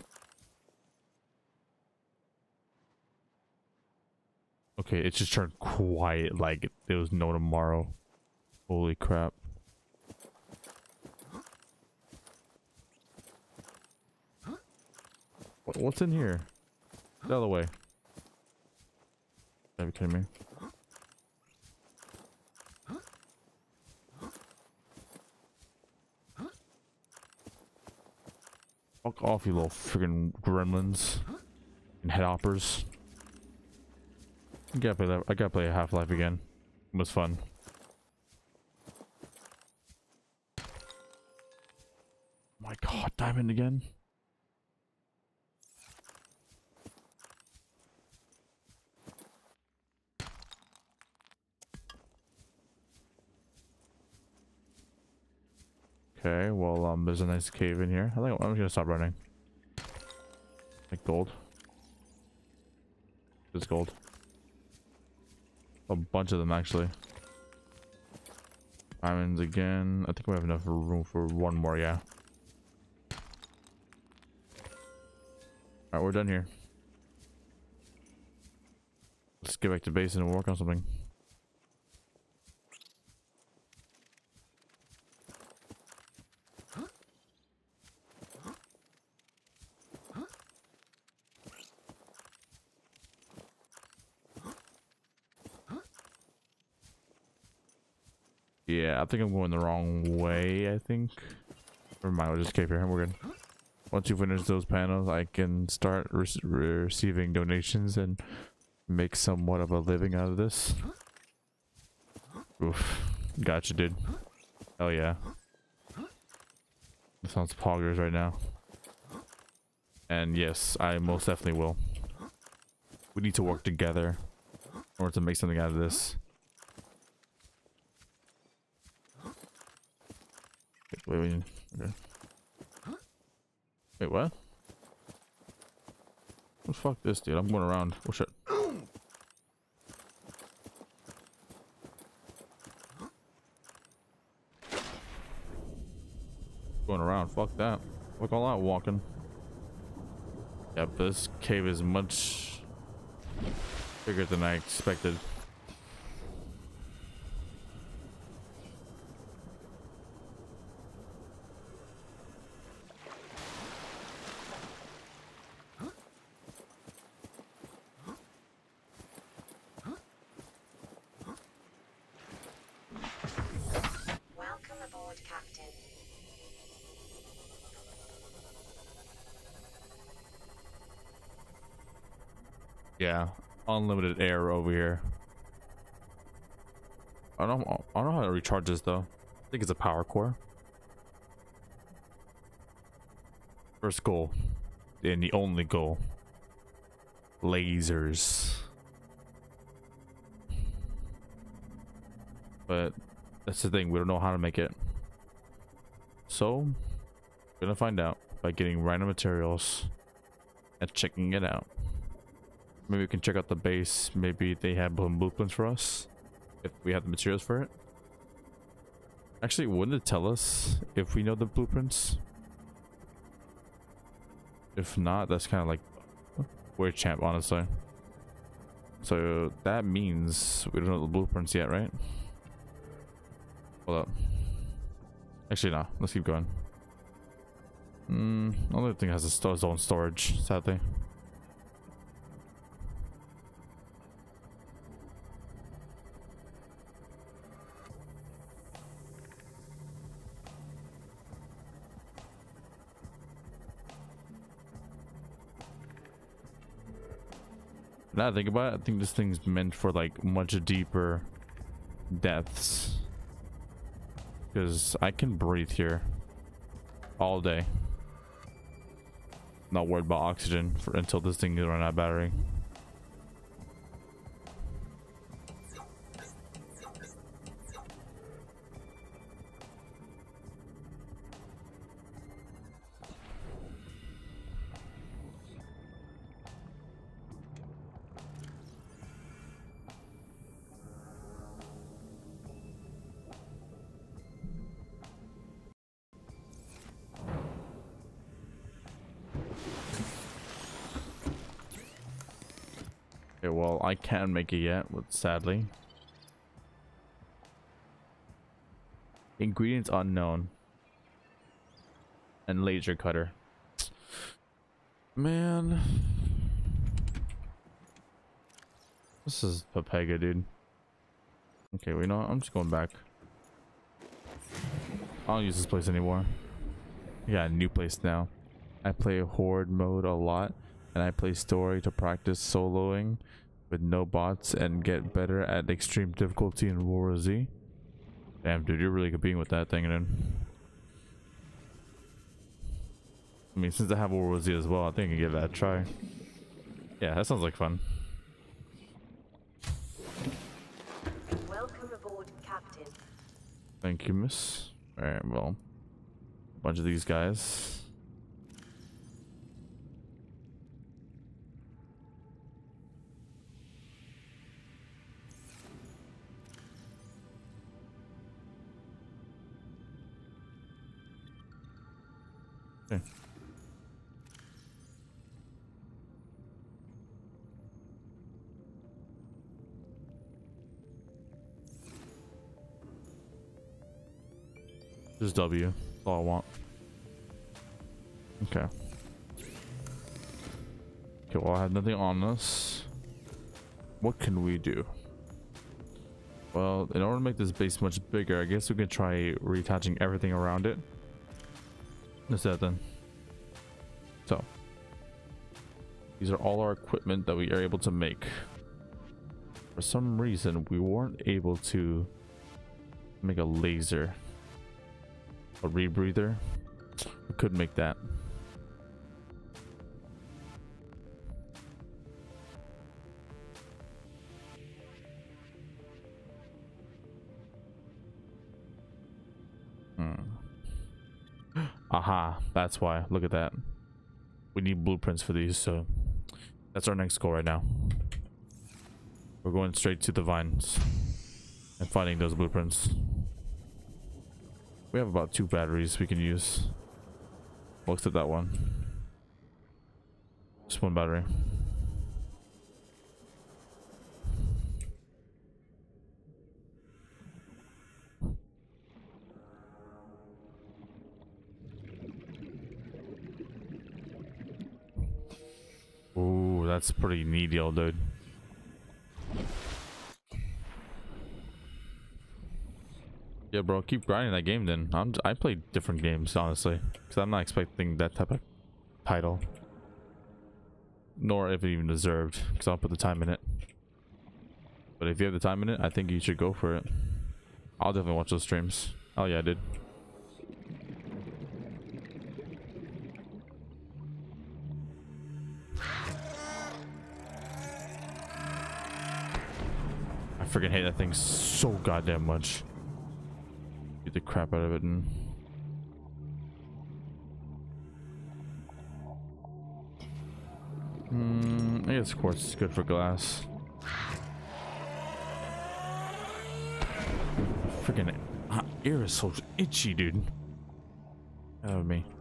Okay, it just turned quiet like there was no tomorrow. Holy crap. What's in here? Get out of the way. Are you kidding me? Fuck off, you little freaking gremlins and headhoppers. I gotta play Half-Life again. It was fun. My god, diamond again. Okay, well, there's a nice cave in here. I think I'm just gonna stop running. Like gold. There's gold. A bunch of them actually. Diamonds again. I think we have enough room for one more, yeah. Alright, we're done here. Let's get back to base and work on something. Yeah, I think I'm going the wrong way, I think. Never mind, we'll just keep here. We're good. Once you finish those panels, I can start receiving donations and make somewhat of a living out of this. Oof. Gotcha, dude. Hell yeah. That sounds poggers right now. And yes, I most definitely will. We need to work together in order to make something out of this. Wait, okay. Wait, what? Oh, fuck this, dude. I'm going around. Oh, shit. Going around. Fuck that. Fuck all that walking. Yep, this cave is much bigger than I expected. Welcome aboard, Captain. Yeah, unlimited air over here. I don't know how to recharge this though. I think it's a power core. First goal, and the only goal: lasers. But that's the thing, we don't know how to make it. So, we're gonna find out by getting random materials and checking it out. Maybe we can check out the base. Maybe they have blueprints for us if we have the materials for it. Actually, wouldn't it tell us if we know the blueprints? If not, that's kind of like weird champ, honestly. So that means we don't know the blueprints yet, right? Hold up. Actually, no. Let's keep going. Only thing has its own storage, sadly. Now that I think about it, I think this thing's meant for like much deeper depths. Because I can breathe here all day. Not worried about oxygen until this thing is running out of battery. Okay, well, I can't make it yet, sadly. Ingredients unknown. And laser cutter. Man. This is Pepega, dude. Okay, well, you know what? I'm just going back. I don't use this place anymore. I got a new place now. I play horde mode a lot. And I play story to practice soloing with no bots and get better at extreme difficulty in World War Z. Damn, dude, you're really competing with that thing, then. I mean, since I have World War Z as well, I think I can give that a try. Yeah, that sounds like fun. Welcome aboard, Captain. Thank you, miss. Alright, well, a bunch of these guys. Okay. Just W. That's all I want. Okay. Okay, well, I have nothing on this. What can we do? Well, in order to make this base much bigger, I guess we can try reattaching everything around it. Let's do that then. So, these are all our equipment that we are able to make. For some reason, we weren't able to make a laser. A rebreather. We could make that. Haha, that's why. Look at that. We need blueprints for these, so that's our next goal right now. We're going straight to the vines and finding those blueprints. We have about 2 batteries we can use. We'll accept that one. Just 1 battery. Ooh, that's pretty needy, old dude. Yeah, bro, keep grinding that game then. I play different games, honestly, because I'm not expecting that type of title. Nor if it even deserved, because I'll put the time in it. But if you have the time in it, I think you should go for it. I'll definitely watch those streams. Oh yeah, I did. I freaking hate that thing so goddamn much. Get the crap out of it and I guess quartz is good for glass. Freaking ear is so itchy, dude. Out of me.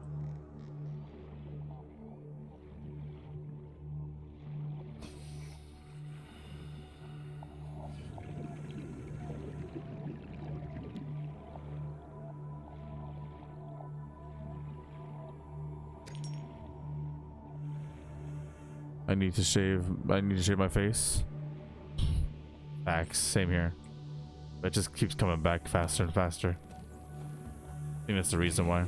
I need to shave my face. Facts, same here. But it just keeps coming back faster and faster. I think that's the reason why.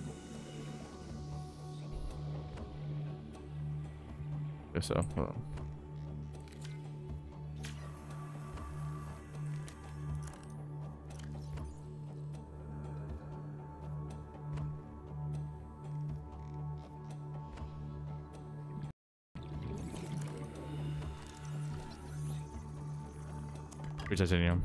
Guess so. Hold on. Titanium.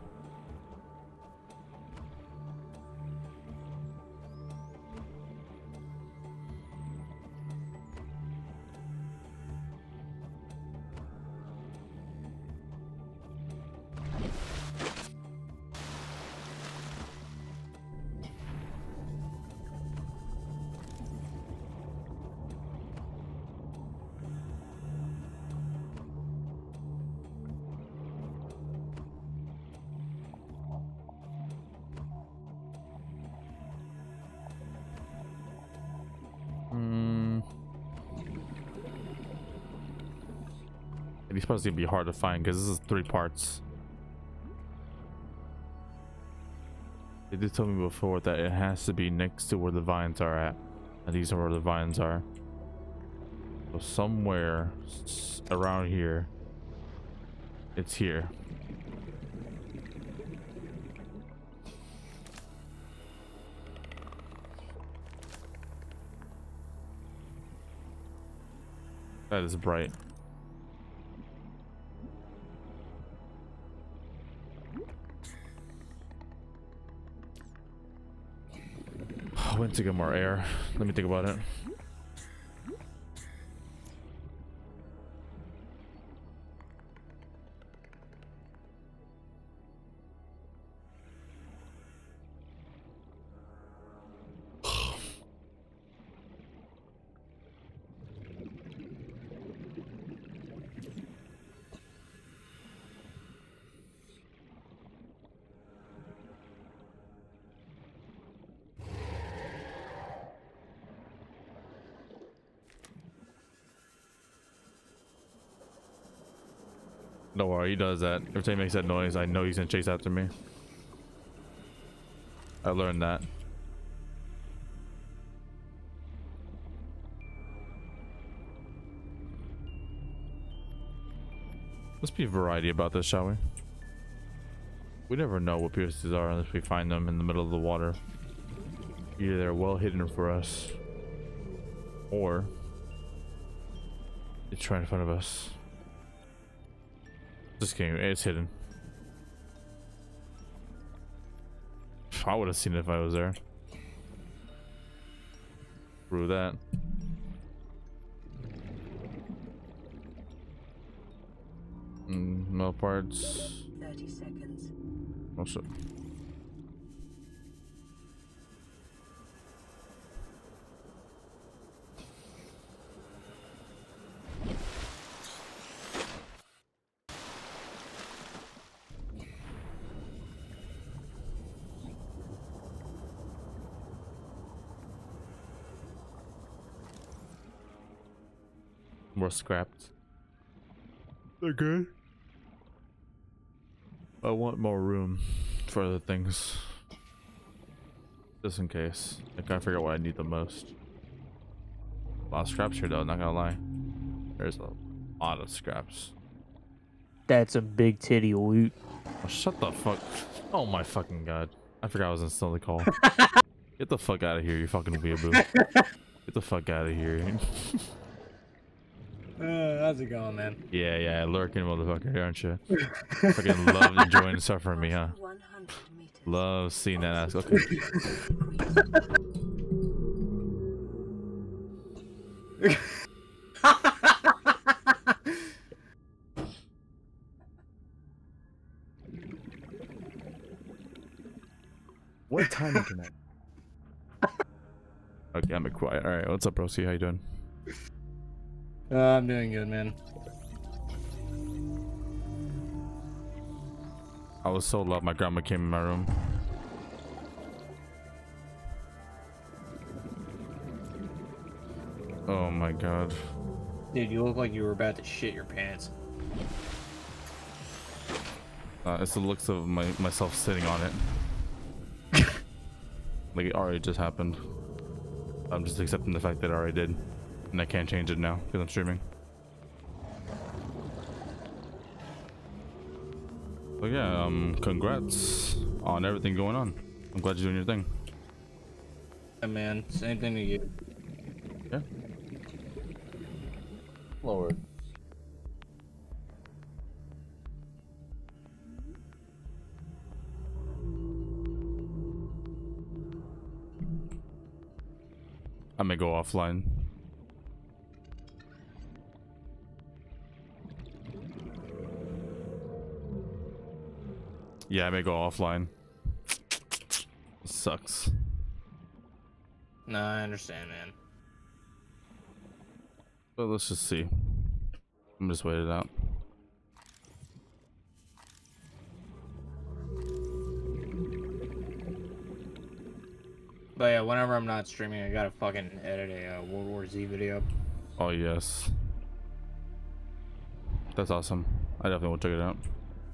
These parts gonna be hard to find because this is 3 parts. They did tell me before that it has to be next to where the vines are at, and these are where the vines are. So somewhere around here, it's here. That is bright. I went to get more air. Let me think about it. Don't worry, he does that. Every time he makes that noise, I know he's gonna chase after me. I learned that. Let's be a variety about this, shall we? We never know what pierces are unless we find them in the middle of the water. Either they're well hidden for us, or it's right in front of us. Just kidding, it's hidden. I would have seen it if I was there. Through that. No parts. 30 seconds. Oh shit. More scrapped. They're good. I want more room for other things. Just in case. I gotta figure out what I need the most. A lot of scraps here though, not gonna lie. There's a lot of scraps. That's a big titty loot. Oh, shut the fuck. Oh my fucking god. I forgot I was installing the call. Get the fuck out of here, you fucking weeaboo. Get the fuck out of here. How's it going, man? Yeah, lurking motherfucker, aren't you? Fucking love enjoying suffering me, huh? Love seeing that ass. Okay. What time is it? Okay, I'm quiet. Alright, what's up, Broski? How you doing? I'm doing good, man. I was so loud, my grandma came in my room. Oh my god. Dude, you look like you were about to shit your pants. It's the looks of myself sitting on it. Like it already just happened. I'm just accepting the fact that it already did. And I can't change it now because I'm streaming. So yeah, congrats on everything going on. I'm glad you're doing your thing. Yeah, man. Same thing to you. Yeah. Lord. I may go offline. Yeah, I may go offline. Sucks. No, I understand, man. But let's just see. I'm just waiting it out. But yeah, whenever I'm not streaming, I gotta fucking edit a World War Z video. Oh yes. That's awesome. I definitely will check it out.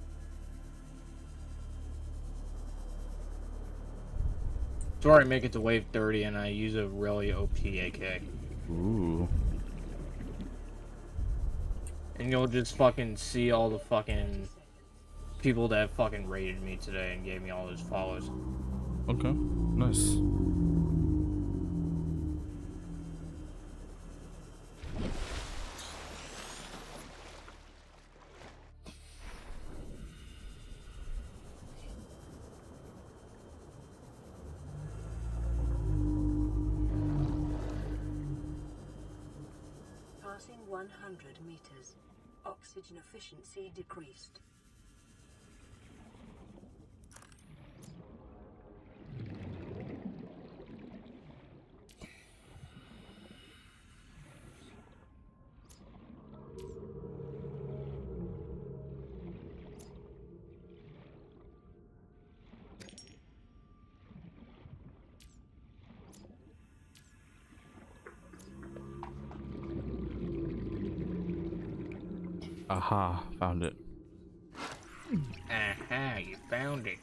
So I already make it to wave 30 and I use a really OP AK. Ooh. And you'll just fucking see all the fucking people that fucking rated me today and gave me all those follows. Okay, nice. Passing 100 meters. Oxygen efficiency decreased. Aha, found it. Aha, you found it.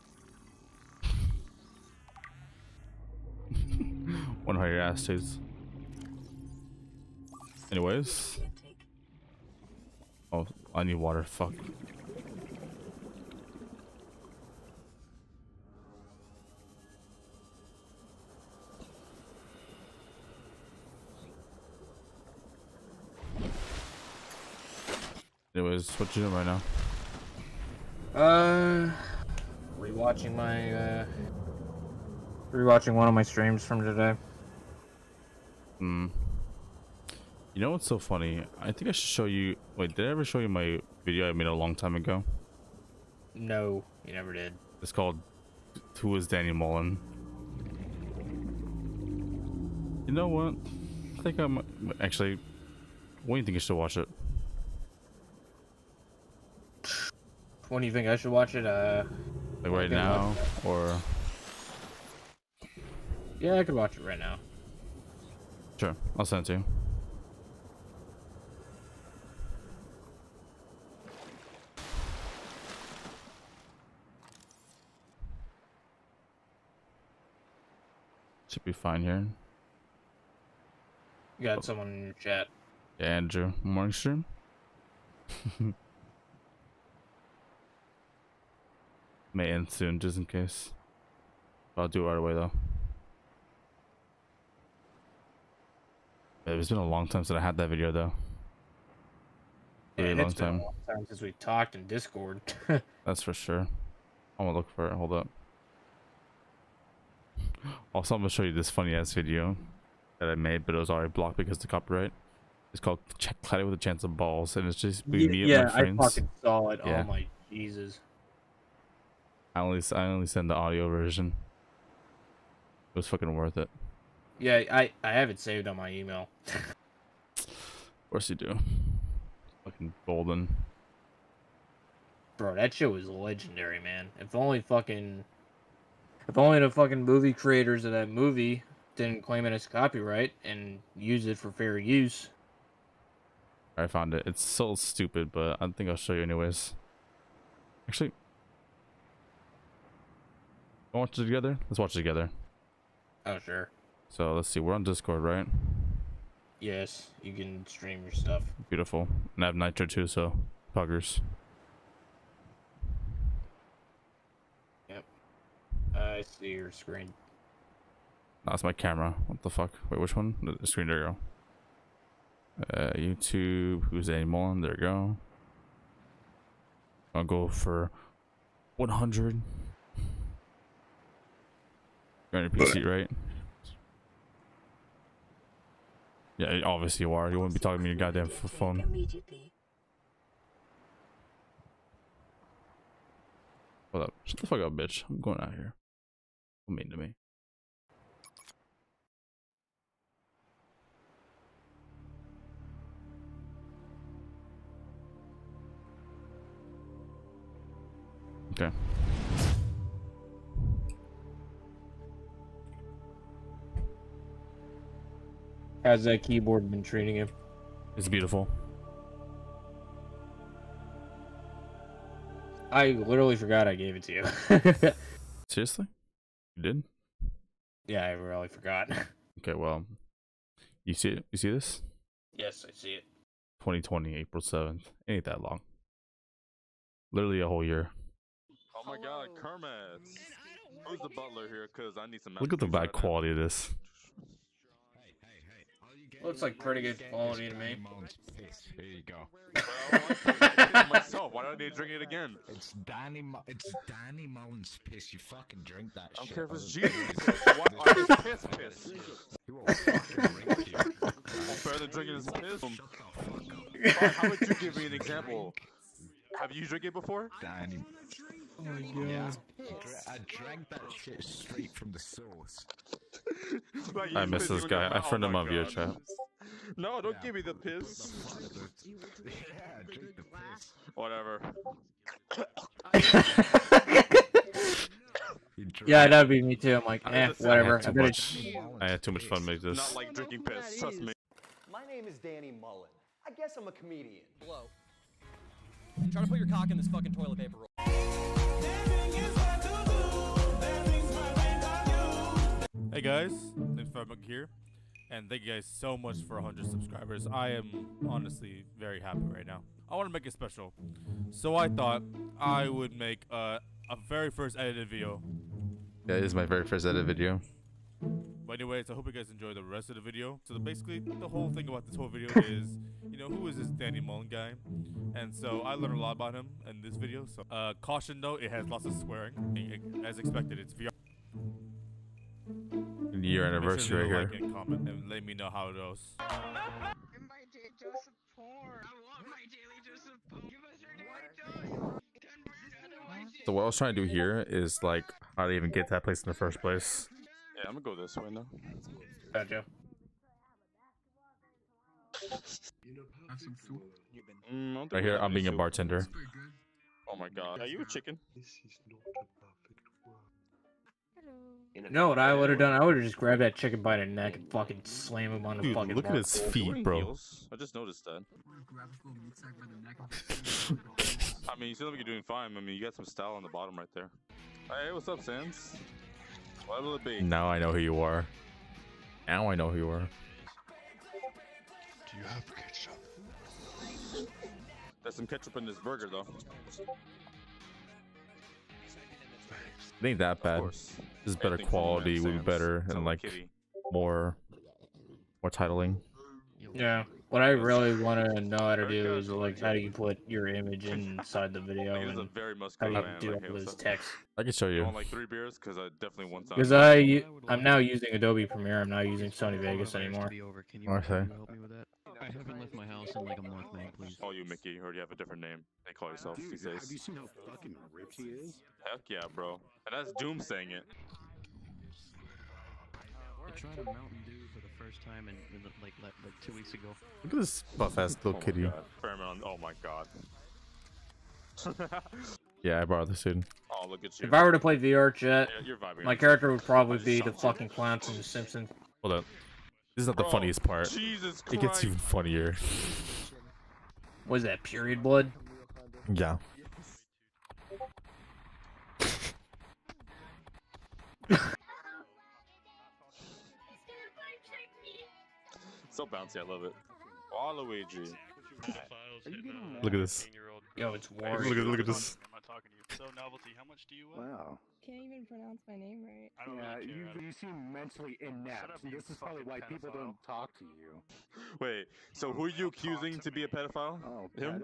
Wonder how your ass tastes. Anyways. Oh, I need water. Fuck. Anyways, what you doing right now? Rewatching one of my streams from today. You know what's so funny? I think I should show you. Wait, did I ever show you my video I made a long time ago? No, you never did. It's called "Who is Danny Mullen?" You know what? I think I'm actually. When do you think I should watch it? When do you think I should watch it? Like right now, or? Yeah, I could watch it right now. Sure, I'll send it to you. Should be fine here. You got someone in your chat. Yeah, Andrew. Morning stream. May end soon, just in case. I'll do it right away though. It's been a long time since I had that video though. Really long time. Been a long time since we talked in Discord. That's for sure. I'm gonna look for it. Hold up. Also, I'm gonna show you this funny ass video that I made, but it was already blocked because of the copyright. It's called "Cloudy with a Chance of Balls," and it's just me and my friends. I fucking saw it. Yeah. Oh my Jesus! I only send the audio version. It was fucking worth it. Yeah, I have it saved on my email. Of course you do. Fucking golden. Bro, that shit was legendary, man. If only the fucking movie creators of that movie didn't claim it as copyright and use it for fair use. I found it. It's so stupid, but I think I'll show you anyways. Actually, wanna watch it together? Let's watch it together. Oh, sure. So let's see. We're on Discord, right? Yes, you can stream your stuff. Beautiful. And I have Nitro too, so puggers. Yep. I see your screen. That's my camera. What the fuck? Wait, which one? The screen. There you go. YouTube. Who's Danny Mullen? There you go. I'll go for 100. You're on your PC, right? Yeah, obviously you are. You wouldn't be talking to your goddamn phone. Hold up. Shut the fuck up, bitch. I'm going out here. Don't mean to me. Okay. How's that keyboard been treating you? It's beautiful. I literally forgot I gave it to you. Seriously? You did? Yeah, I really forgot. Okay, well, you see it? You see this? Yes, I see it. 2020, April 7th. Ain't that long. Literally a whole year. Oh my God, Kermit! Who's the butler here? Cause I need some. Look at the bad quality of this. Looks like pretty good quality to me. Here you go. Well, myself. Why don't they drink it again? It's Danny Mullen's piss. You fucking drink that shit. I don't care if it's Jesus. What? It's piss. He will fucking drink you. Better than drinking his piss. Shut the fuck up. How would you give me an example? Have you drank it before? Danny. Oh my God. Yeah, I drank that shit straight from the source. Like, I miss this guy. I friend him on via chat. No, don't give me the piss. Yeah, drink the piss. Whatever. Yeah, that'd be me too. I'm like, whatever. I had too much fun making this. Not like drinking piss, trust me. My name is Danny Mullen. I guess I'm a comedian. Hello. Try to put your cock in this fucking toilet paper roll. Hey guys, Nick Fairbank here, and thank you guys so much for 100 subscribers. I am honestly very happy right now. I want to make it special, so I thought I would make a very first edited video. Yeah, this is my very first edited video. But anyways, I hope you guys enjoy the rest of the video. So basically, the whole thing about this whole video is, you know, who is this Danny Mullen guy? And so I learned a lot about him in this video. So caution though, it has lots of swearing. As expected, it's VR. 1-year anniversary right here. Like and comment and let me know how it goes. So what I was trying to do here is like how to even get to that place in the first place. Yeah, I'm gonna go this way now. Gotcha. Right here, I'm being a bartender. Oh my god. Are you a chicken? You know what I would have done? I would have just grabbed that chicken by the neck and fucking slam him on the Dude, fucking look at his feet, bro. I just noticed that. I mean, you seem like you're doing fine. I mean, you got some style on the bottom right there. Hey, what's up, Sans? What will it be? Now I know who you are. Now I know who you are. Do you have ketchup? There's some ketchup in this burger, though. It ain't that bad. This is better quality, would be better, and like more titling. Yeah. What I really want to know how to do is like how do you put your image inside the video and how do you do all this text. I can show you. I want like 3 beers because I definitely want some. Because I'm now using Adobe Premiere. I'm not using Sony Vegas anymore. Okay. I haven't left my house in like a month, man, please. Call you Mickey, or do you have a different name they call yourself these days? Have you seen how fucking ripped he is? Heck yeah, bro. And that's Doom saying it. I tried a Mountain Dew for the first time in like 2 weeks ago. Look at this buff ass little kitty. Oh my god. Yeah, I borrowed this dude. Oh, look at you. If I were to play VR chat, you're vibing. my character would probably be the fucking clown from The Simpsons. Hold up. This is not the funniest part. Jesus Christ. It gets even funnier. Was that period blood? Yeah. So bouncy, I love it. Waluigi. Look at this. Yo, it's war. Look at this. I'm not talking to you. So, Novelty, how much do you Wow. Can't even pronounce my name right. I don't Yeah, really care. you seem mentally inept. This is probably why people don't talk to you. Wait, so who are you accusing to be a pedophile? Oh, him?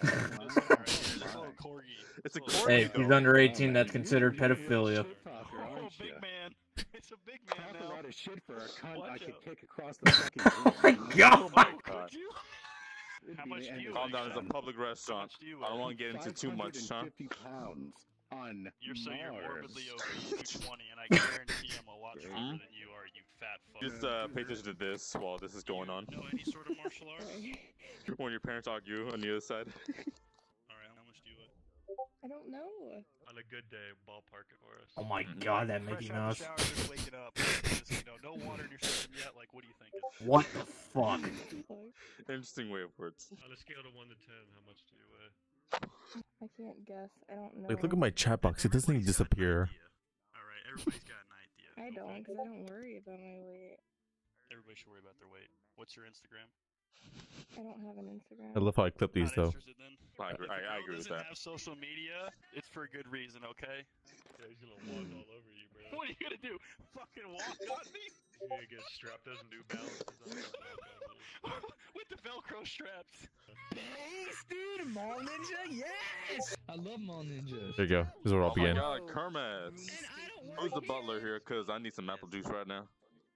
It's a corgi. Hey, if he's under 18, that's considered pedophilia. Oh, big man. It's a big man Talk now. a lot of shit for a cunt I could kick across the fucking Oh my god! Oh my god. How much do you Calm weigh? down, it's a public restaurant. I don't want to get into too much, huh? 550 pounds on You're saying you're Mars. morbidly obese, 220, and I guarantee I'm a lot stronger than you are, you fat fuck. Just pay attention to this while this is going on. Know any sort of martial arts? When your parents argue on the other side. Alright, how much do you weigh? I don't know. On a good day, ballpark it for us. Oh my god, that Mickey Fresh out Mouse. the shower, just waking up. Just, you know, no water in your system yet. Like, what do you think? What the fuck? Interesting way of words. On a scale of 1 to 10, how much do you weigh? I can't guess. I don't know. Like, look at my chat box. It doesn't even disappear. Alright, everybody's got an idea. I don't, because I don't worry about my weight. Everybody should worry about their weight. What's your Instagram? I don't have an Instagram. I love how I clip these though. I agree with that. Have social media, it's for a good reason, okay? Yeah, he's gonna walk all over you, bro. What are you gonna do? Fucking walk on me? You're gonna get strapped as New Balance. With the Velcro straps. Base, dude! Mall Ninja, yes! I love Mall Ninja. There you go. This is where I'll begin. Oh my god, Kermit. Who's the butler here? Because I need some apple juice right now.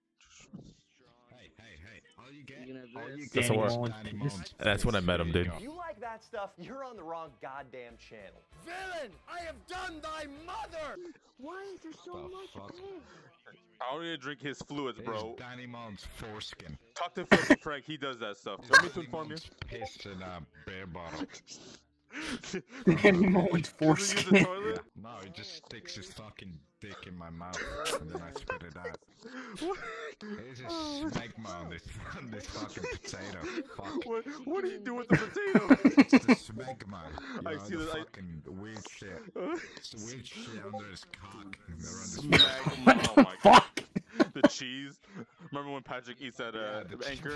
That's when I met him, dude. If you like that stuff, you're on the wrong goddamn channel. Villain! I have done thy mother! Why is there so much pain? I already drink his fluids, bro. Danny Mullen's foreskin. Talk to Filthy Frank, he does that stuff. Do you want me to inform you? Pissed in a beer bottle. Danny Mullen's foreskin. Yeah. No, he just sticks his fucking dick in my mouth and then I spit it out. There's a smegma on this fucking potato. Fuck. What do you do with the potato? It's the smegma. You know, I see the that. fucking weird shit. It's the weird shit under his cock. Oh my god. The cheese. Remember when Patrick eats that anchor?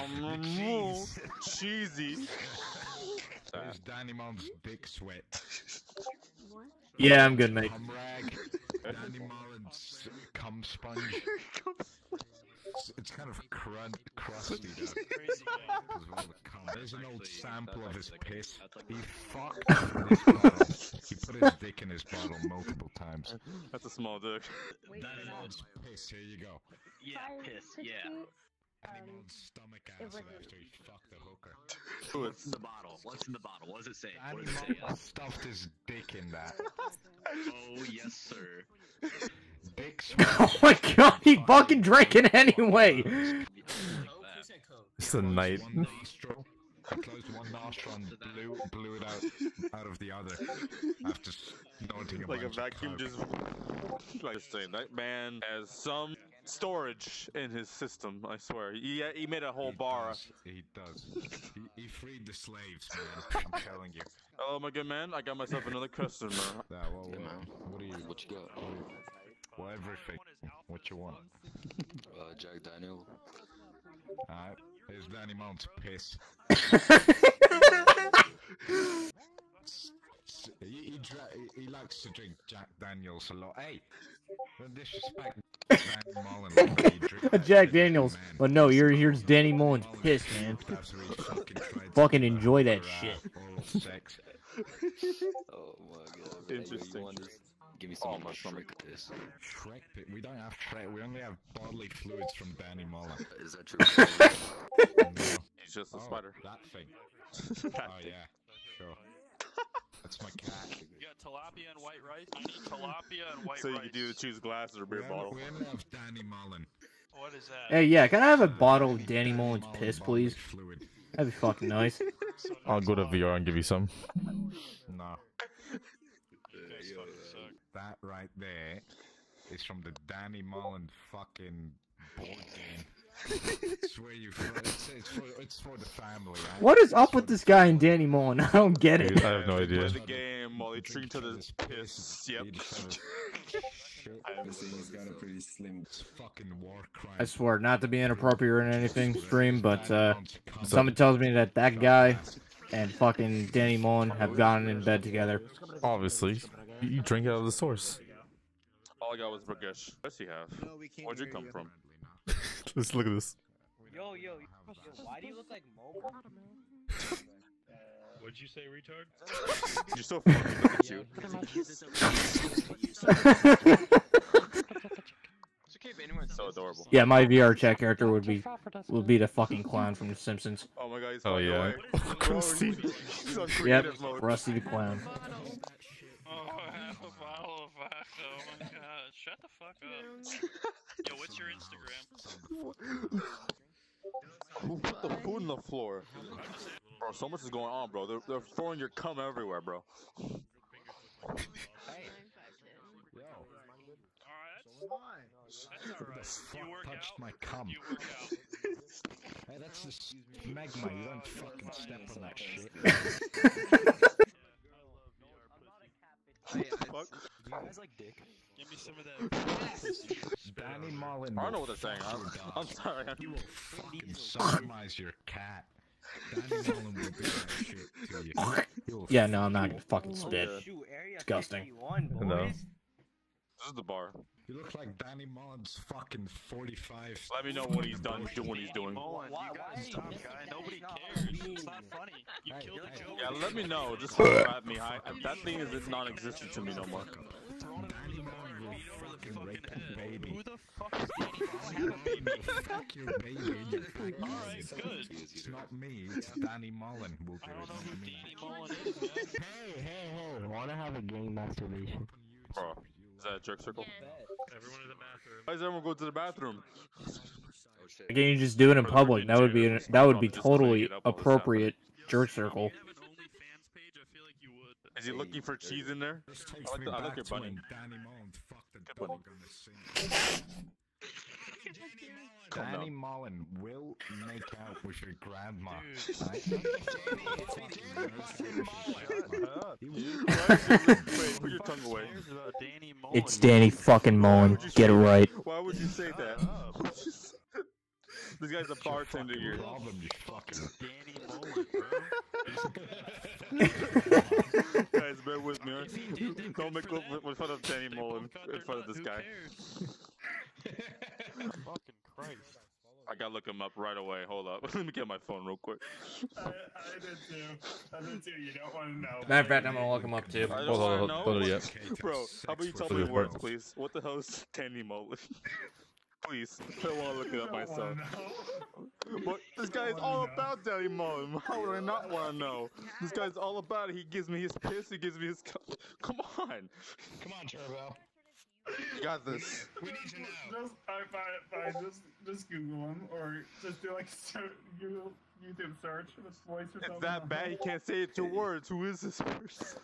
Cheesy. There's Danny Mullen's dick sweat. Yeah, I'm good, mate. Cum rag. Danny Mullen's cum sponge. it's kind of crusty though. There's an old sample of his piss. He fucked this bottle. He put his dick in his bottle multiple times. That's a small dick. Danny Mullen's piss. Here you go. Yeah, piss. Yeah. Danny Mullen's stomach acid after he fucked the hooker. What's in the bottle? What's in the bottle? What does it say? What Danny does it say? Mullen stuffed his dick in that. Oh yes, sir. Oh my god, he fucking drank it anyway! It's a night. I closed one nostril and blew it out of the other after snorting Like a vacuum just like this thing. That man has some storage in his system, I swear. He made a whole bar. He does. He freed the slaves, man. I'm telling you. Oh my good man, I got myself another customer. Yeah, well, what do you? What you got? Well, everything. What you want? Jack Daniel. Alright, here's Danny Mullen's piss. He likes to drink Jack Daniels a lot. Hey, don't disrespect Danny Mullen. Jack Daniels. But no, here's Danny Mullen's piss, man. Fucking enjoy that shit. Sex. Oh my god. Interesting. Give me some of my Shrek piss. Shrek piss? We don't have Shrek. We only have bodily fluids from Danny Mullen. Is that true? No. He's just a spider. That thing. Oh yeah, sure. That's my cat. You got tilapia and white rice? I need tilapia and white So rice. you can do choose glass or beer bottle. We only have Danny Mullen. What is that? Hey, yeah, can I have a bottle of Danny Mullen's piss, please? That'd be fucking nice. I'll go to VR and give you some. No. That right there is from the Danny Mullen fucking board game. It's where you. It's for the family. Right? What is up with this guy and Danny Mullen? I don't get it. I have no idea. Play the game while he drinks to this piss. Yep. He's got a pretty slim. Fucking war crime. I swear not to be inappropriate or anything, stream, but someone tells me that guy and fucking Danny Mullen have gotten in bed together. Obviously, you drink out of the source. All I got was Burgesh. What does he have? Where'd you come from? Let's look at this. Yo, why do you look like mobile? What'd you say, retard? You're so fucking look at you. So adorable. Yeah, my VR chat character would be the fucking clown from The Simpsons. Oh my god, he's oh yeah. Krusty. Yep, Rusty the Clown. Oh my god, shut the fuck up. Yo, what's your Instagram? Who put the food on the floor? Bro, so much is going on, bro. They're throwing your cum everywhere, bro. Touched my cum. Hey, that's just magma. You don't fucking step on that shit. Hey, fuck. Do you guys like dick? Give me some of that. Danny Mullen. I don't know what they're saying. I'm sorry. You will fucking sodomize your cat. Danny Mullen will do that shit to you. Yeah, no, I'm not gonna fucking spit. Disgusting. No. This is the bar. You look like Danny Mullen's fucking 45. Let me know when he's done doing what he's doing. Mullen, you guys stop, guy. Nobody cares. It's not funny. You killed the joke. Yeah, let me know. Just grab me. That thing is non-existent to me no more. Danny Mullen will fucking rape a baby. Who the fuck is Danny Mullen? Fuck your baby in your back. Alright, good. It's not me, it's Danny Mullen will do it. I don't know who not me. Danny Mullen is, man. Hey, wanna have a game masturbation? Bro, is that a jerk circle? Everyone in the bathroom. Why does everyone go to the bathroom? Again, you just do it in public. That would be totally appropriate. Jerk circle. Is he looking for cheese in there? I like your bunny. Danny Mullen fucked the Good dog bunny. on the sink. Danny Mullen will make out with your grandma. Wait, put your tongue away. It's Danny fucking Mullen. Get it right. Why would you say that? This guy's a bartender here. Problem, you fucking Danny Mullen, Guys, bear with me. Don't make fun of Danny Mullen in front of this guy. Fucking Christ. I gotta look him up right away. Hold up. Let me get my phone real quick. I did too. I did too. You don't want to know. Matter of fact, I'm gonna look him up too. I don't want to know. Bro, how about you tell me the words, please? What the hell is Danny Mullen? Please, I don't want to look it up myself. But this guy is all about Danny Mullen. How would I not want to know? This guy's all about it. He gives me his piss. He gives me his. Come on. Come on, Turbo. You got this. We need to know. Fine. Just Google him, or just do like Google YouTube search with voice or something. It's that bad. He can't say it 2 words. Who is this person?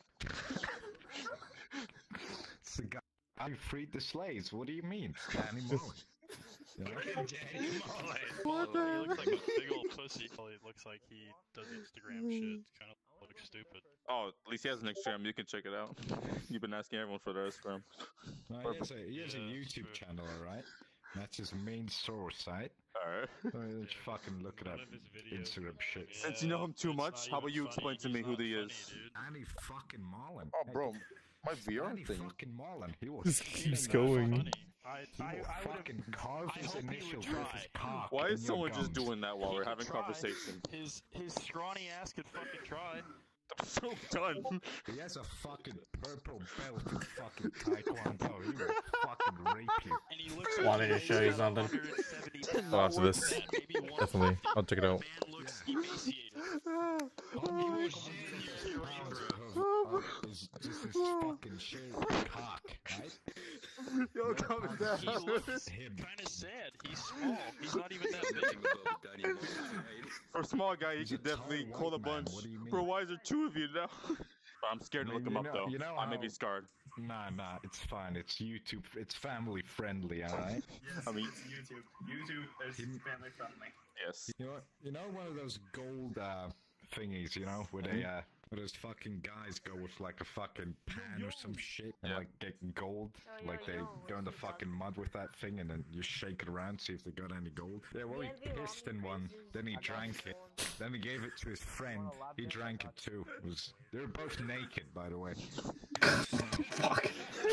It's the guy who freed the slaves. What do you mean? Danny Mullen. Danny Mullen. He looks like a big old pussy. He looks like he does Instagram shit. Kind of looks stupid. Oh, at least he has an Instagram. You can check it out. You've been asking everyone for their Instagram. No, he has a YouTube channel, alright? That's his main source, right? Alright. Let's fucking look it up. Instagram shit. Since you know him too much, how about you explain to me who he is? Danny fucking Mullen. Oh, bro. My VR Danny thing. fucking Mullen. He was Just keeps going. I fucking carve his initials with his cock. Why is someone gums. just doing that while we're having conversation? His scrawny ass could fucking try. I'm so done. He has a fucking purple belt in fucking Taekwondo. He will fucking rape you. And he looks Want me to show you something? I'll watch this. Definitely. I'll check it out. Is just this fucking shaved cock, right? Yo, calm down. He looks kind of sad. He's small. He's not even that big. For a small guy, he could definitely call a bunch. Bro, why is there 2 of you now? I'm scared to look him up though. I may be scarred. Nah, it's fine. It's YouTube. It's family friendly, alright? Yes, I mean, it's YouTube. YouTube is family friendly. Yes. You know one of those gold thingies, you know, where they where those fucking guys go with like a fucking pan or some shit and like get gold, like they go in the fucking mud with that thing and then you shake it around, see if they got any gold. Yeah, well, he pissed in one, then he drank it, then he gave it to his friend, he drank it too. They were both naked, by the way. Fuck.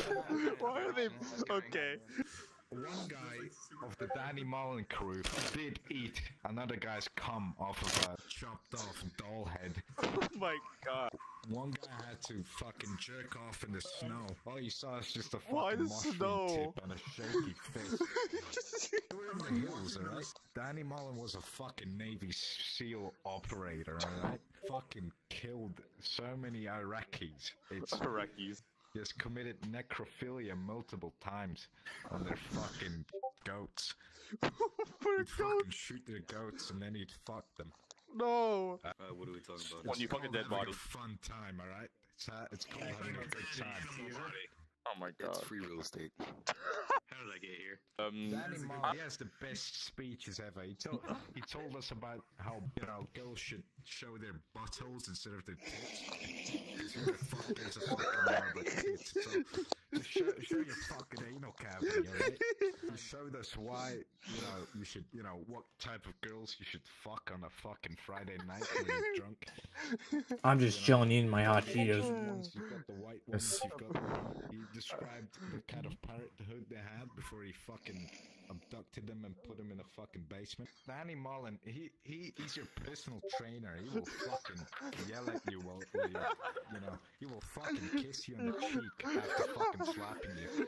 Why are they? Okay. One guy of the Danny Mullen crew did eat another guy's cum off of a chopped off doll head. Oh my god. One guy had to fucking jerk off in the snow. All you saw is just a fucking mushroom tip and a shaky fist. They were in the hills, alright? Danny Mullen was a fucking Navy SEAL operator, alright? Fucking killed so many Iraqis. Iraqis. He has committed necrophilia multiple times on their fucking goats. He'd fucking shoot their goats and then he'd fuck them. No! What are we talking about? When you fuck a dead body. It's a fun time, alright? It's called having a good time. Oh my god. It's free real estate. How did I get here? Danny Mullen, he has the best speeches ever. He told us about how, you know, girls should show their buttholes instead of their tits. Because who the fuck gives a fucking more about tits? So, just show your fucking anal cavity, alright? He showed us why, you know, you should, you know, what type of girls you should fuck on a fucking Friday night when you're drunk. I'm just chilling eating my hot Cheetos. You've got the white ones, he described the kind of parenthood they had before he fucking abducted them and put them in a fucking basement. Danny Mullen, he's your personal trainer. He will fucking yell at you while you know, he will fucking kiss you on the cheek after fucking slapping you.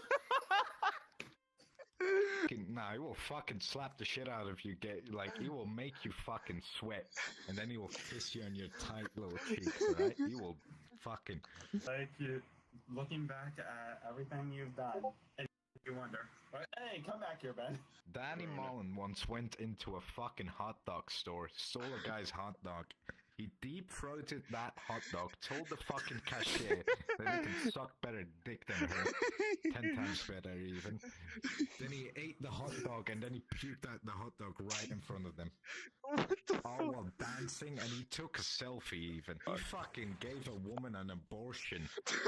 Nah, he will fucking slap the shit out of you. He will make you fucking sweat, and then he will kiss you on your tight little cheeks. Right? He will fucking. Like you, looking back at everything you've done, and you wonder, hey, come back here, Ben. Danny Mullen once went into a fucking hot dog store, stole a guy's hot dog. He deep-throated that hot dog, told the fucking cashier that he can suck better dick than her, 10 times better even. Then he ate the hot dog and then he puked out the hot dog right in front of them. All while dancing, and he took a selfie even. He fucking gave a woman an abortion.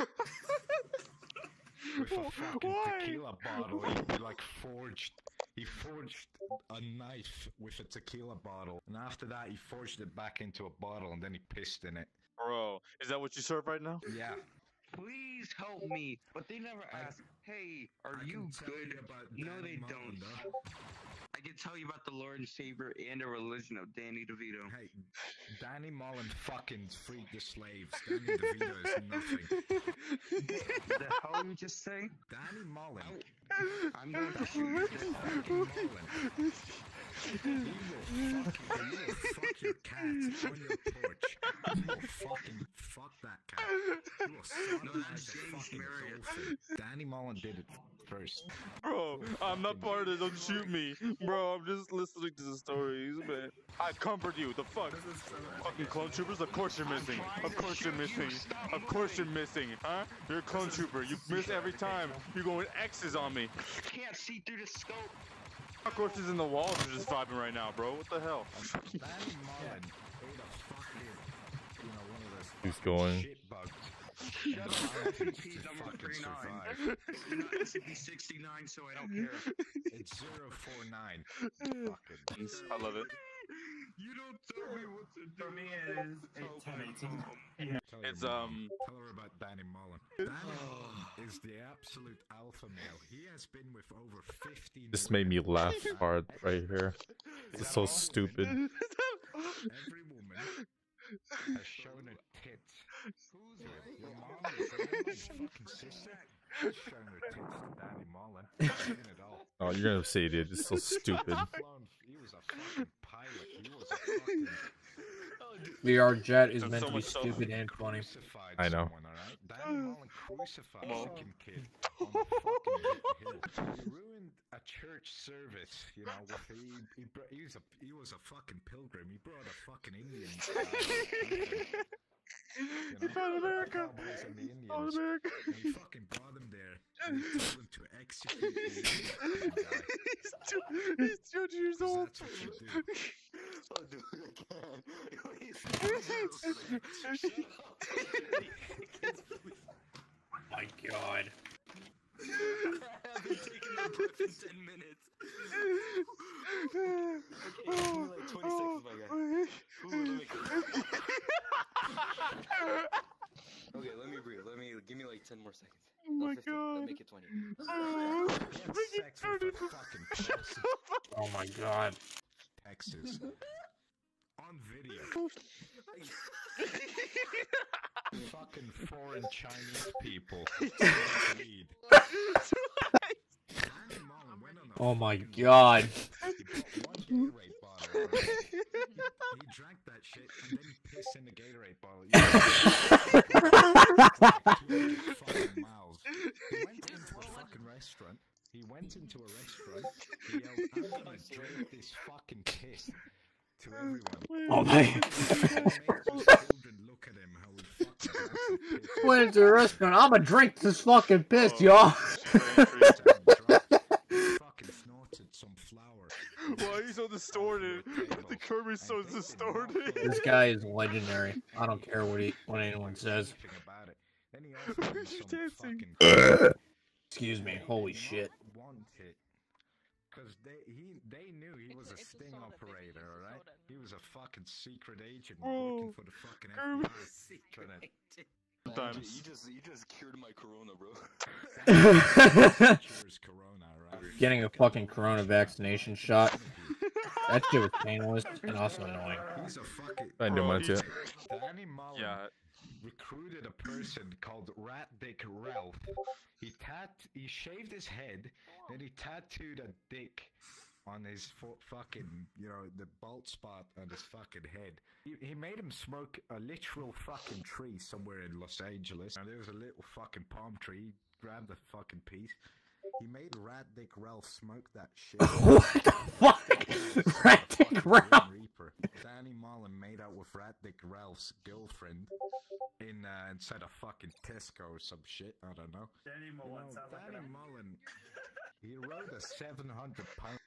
With a fucking tequila bottle. He forged a knife with a tequila bottle, and after that he forged it back into a bottle, and then he pissed in it. Bro, is that what you serve right now? Yeah. Please help me, but they never ask, hey, are you good? No, they don't. I can tell you about the Lord and Savior and the religion of Danny DeVito. Hey, Danny Mullen fucking freed the slaves. Danny DeVito is nothing. The hell you just say? Danny Mullen. I'm going to shoot you. Danny Mullen. He will fuck your cat on your porch. He will fucking fuck that cat. He will sodomize a fucking dolphin. Danny Mullen did it first. Bro, I'm not part of it. Don't shoot me. Bro, I'm just listening to the stories, man. I comfort you. The fuck? Fucking clone troopers? Of course you're missing. Of course you're missing. Of course you're missing. Huh? You're a clone trooper. You miss every time. You're going X's on me. Can't see through the scope. Of course he's in the walls are just vibing right now, bro. What the hell? Who's going? Shut up, SCP number 39. SCP-69, so I don't care. It's 049. Fucking. I love it. You don't tell me what to do. For me, it is 1018. Yeah. It's Tell her about Danny Mullen. Danny Mullen is the absolute alpha male. He has been with over 15. This made me laugh hard right here. This is so stupid. Every woman has shown her tits. Your mom is your fucking sister. She's shown her tits to Danny Mullen. Seen it all. Oh, you're gonna say it. It's so stupid. He was a fucking pilot. He was a fucking. VR Jet is meant to be stupid and funny. I know. Danny Mullen crucified a fucking kid on the fucking hill. He ruined a church service, you know. He was a fucking pilgrim. He brought a fucking Indian. He found America. And he fucking brought them there. And he told them to execute the He's 200 years old. That's what you do. I'll do it again. My God. I've been taking that breath in 10 minutes. Okay, give me like 20 seconds, my guy. Okay, let me breathe. Give me like 10 more seconds. Oh my 15, God. Make it 20. Oh my God. Texas. On video. Fucking foreign Chinese people. Weed. Oh my God. He drank that shit and then he pissed in the Gatorade bottle. Fucking miles. He went into a restaurant. He yelled, "I'm gonna drink this fucking piss." To everyone. Oh my. Look at him, how he fucking Went into a restaurant. I'm gonna drink this fucking piss, y'all. fucking snorted some flour. Why are you so distorted? The curve is so distorted. This guy is legendary. I don't care what anyone says. Excuse me. Holy shit. Because they knew he was a sting operator, alright? He was a fucking secret agent working for the fucking FBI. Sometimes. You just cured my corona, bro. Cures corona, right? Getting a fucking corona vaccination shot. That shit was painless and also annoying. He's a fucking. I know mine too. Danny Mullen recruited a person called Rat Dick Ralph. He shaved his head, then he tattooed a dick on his fucking, you know, the bald spot on his fucking head. He made him smoke a literal fucking tree somewhere in Los Angeles. And there was a little fucking palm tree. He grabbed the fucking piece. He made Rat Dick Ralph smoke that shit. What the fuck? Rat Dick Ralph? Danny Mullen made out with Rat Dick Ralph's girlfriend inside a fucking Tesco or some shit. I don't know. Danny Mullen. Danny Mullen. He rode a 700-pound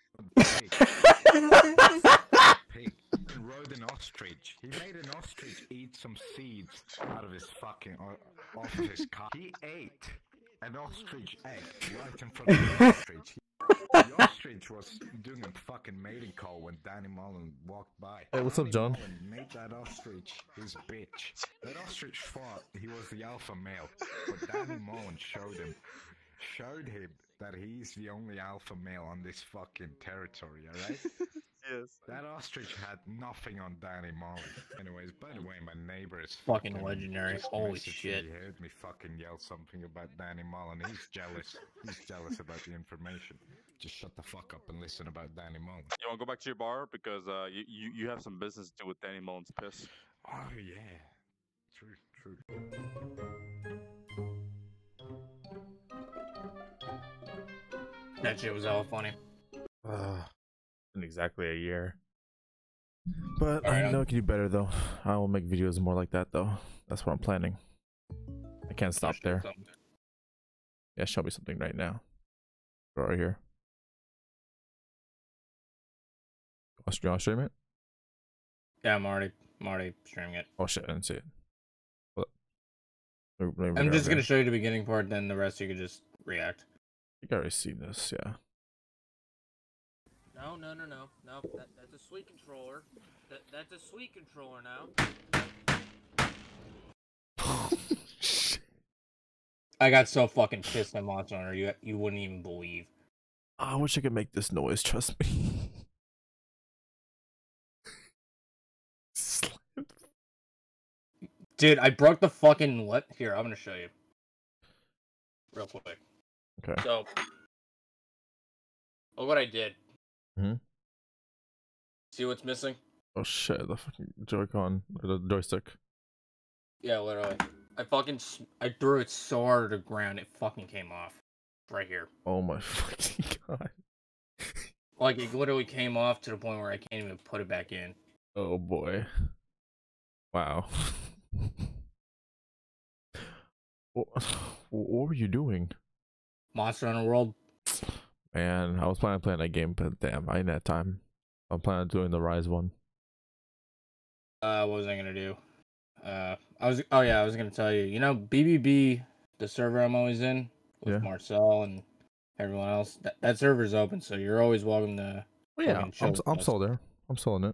pig. He rode an ostrich. He made an ostrich eat some seeds out of his fucking off of his cock. He ate an ostrich egg right in front of the ostrich. The ostrich was doing a fucking mating call when Danny Mullen walked by. Hey, what's up, John? Mullen made that ostrich his bitch. That ostrich thought he was the alpha male, but Danny Mullen showed him that he's the only alpha male on this fucking territory, alright? Yes. That ostrich had nothing on Danny Mullen. Anyways, by the way, my neighbor is fucking legendary. Holy shit. shit. He heard me fucking yell something about Danny Mullen. He's jealous. He's jealous about the information. Just shut the fuck up and listen about Danny Mullen. You want to go back to your bar? Because you have some business to do with Danny Mullen's piss. Oh, yeah. True. That shit was hella funny. In exactly a year. But I know I can do better though. I will make videos more like that though. That's what I'm planning. I can't stop there. Yeah, show me something right now. Right here. I'll stream it? Yeah, I'm already streaming it. Oh shit, I didn't see it. I'm just gonna show you the beginning part, then the rest you can just react. You can already see this, yeah. No. That's a sweet controller. That's a sweet controller now. I got so fucking pissed at Monster Hunter, you wouldn't even believe. I wish I could make this noise, trust me. Dude, I broke the fucking what? Here, I'm gonna show you. Real quick. Okay. So, look what I did. See what's missing? Oh shit, the fucking Joy-Con, or the joystick. Yeah, literally. I threw it so hard to the ground, it fucking came off. Right here. Oh my fucking god. Like, it literally came off to the point where I can't even put it back in. Oh boy. Wow. What were you doing? Monster Hunter World. Man, I was planning on playing that game, but damn, I didn't have time. I'm planning on doing the Rise one. What was I gonna do? I was gonna tell you. You know, BBB, the server I'm always in with Marcel and everyone else. That server's open, so you're always welcome to. Oh, yeah, I'm still there. I'm still in it.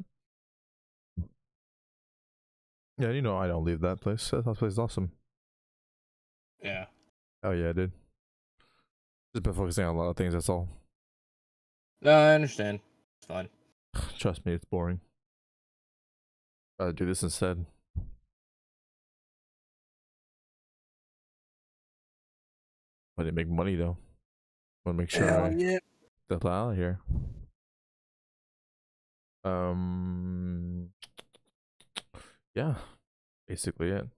Yeah, you know I don't leave that place. That place is awesome. Yeah. Oh yeah, dude. Just been focusing on a lot of things. That's all. No, I understand. It's fine. Trust me, it's boring. Rather do this instead. I didn't make money though. Want to make sure I get the hell out of here. Yeah, basically it.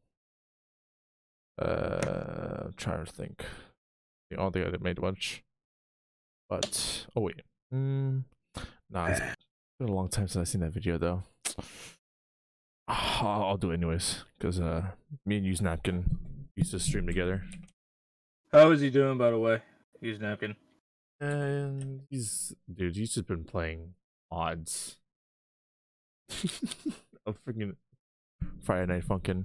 I'm trying to think. I don't think I made much. But oh wait, nah, it's been a long time since I've seen that video though. I'll do it anyways, because me and Use Napkin used to stream together. How is he doing, by the way? Use Napkin. And he's just been playing odds. A freaking Friday Night Funkin'.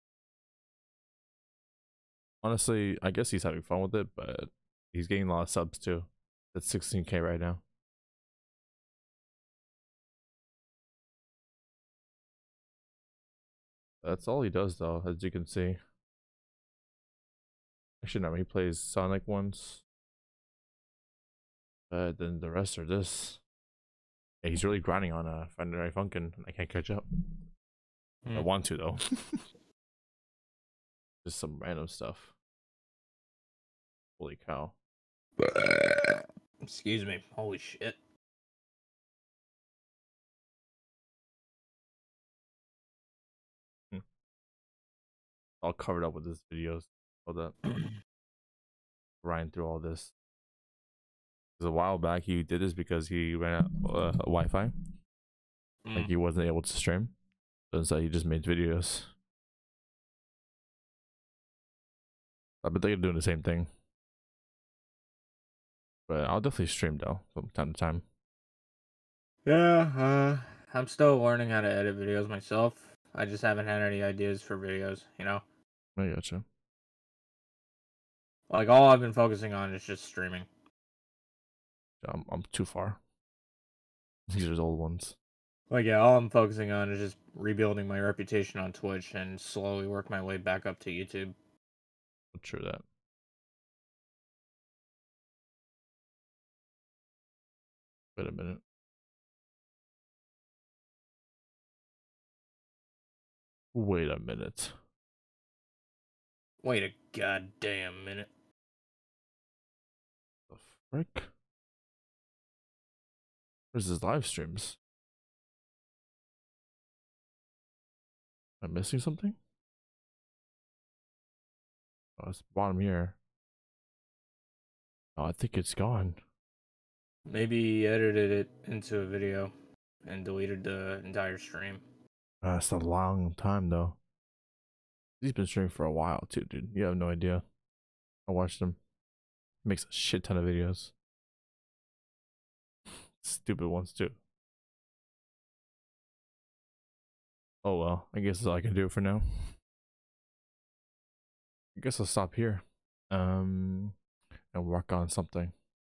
Honestly, I guess he's having fun with it, but he's getting a lot of subs too. That's 16K right now. That's all he does though, as you can see. Actually no, he plays Sonic once. But then the rest are this. Yeah, he's really grinding on Friday Night Funkin'. I can't catch up. I want to though. Just some random stuff. Holy cow. Excuse me. Holy shit. All covered up with his videos. All that. Riding through all this. A while back he did this because he ran out of Wi-Fi. Like he wasn't able to stream. So instead he just made videos. I bet they're doing the same thing. But I'll definitely stream though from time to time. Yeah, I'm still learning how to edit videos myself. I just haven't had any ideas for videos, you know? I gotcha. Like all I've been focusing on is just streaming. I'm too far. These are the old ones. Like yeah, all I'm focusing on is just rebuilding my reputation on Twitch and slowly work my way back up to YouTube. True that. Wait a minute. Wait a minute. Wait a goddamn minute. The frick? Where's his live streams? Am I missing something? Oh, it's bottom here. Oh, I think it's gone. Maybe he edited it into a video and deleted the entire stream. It's a long time though. He's been streaming for a while too, dude. You have no idea. I watched him. He makes a shit ton of videos. Stupid ones too. Oh well, I guess that's all I can do for now. I guess I'll stop here. And work on something.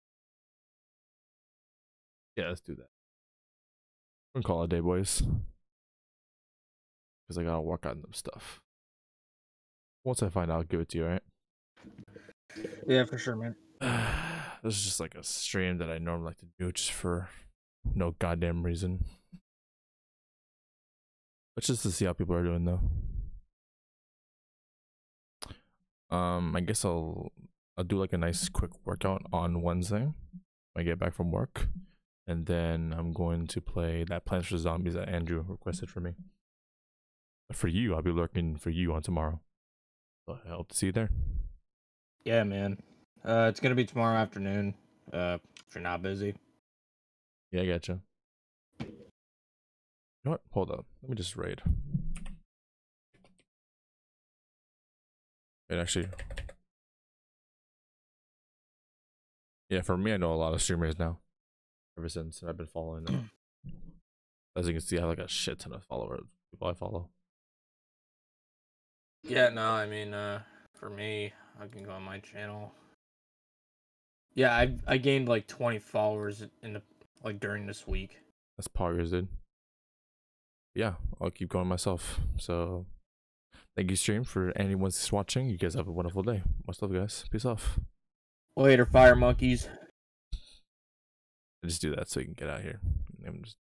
Yeah, let's do that. We'll call it a day, boys. Because I gotta work on some stuff. Once I find out, I'll give it to you, alright? Yeah, for sure, man. This is just like a stream that I normally like to do just for no goddamn reason. But just to see how people are doing though. I guess I'll do like a nice quick workout on Wednesday when I get back from work. And then I'm going to play that Plants vs. Zombies that Andrew requested for me. For you, I'll be lurking for you on tomorrow. So I hope to see you there. Yeah, man. It's gonna be tomorrow afternoon. If you're not busy. Yeah, I gotcha. You know what? Hold up. Let me just raid. Wait, actually. Yeah, for me, I know a lot of streamers now. Ever since I've been following them. As you can see, I have like a shit ton of followers. People I follow. Yeah, no, I mean, for me, I can go on my channel. Yeah, I gained like 20 followers in the during this week. That's poggers, dude. Yeah, I'll keep going myself. So, thank you, stream, for anyone who's watching. You guys have a wonderful day. Much love, guys. Peace off. Later, fire monkeys. I just do that so you can get out of here. I'm just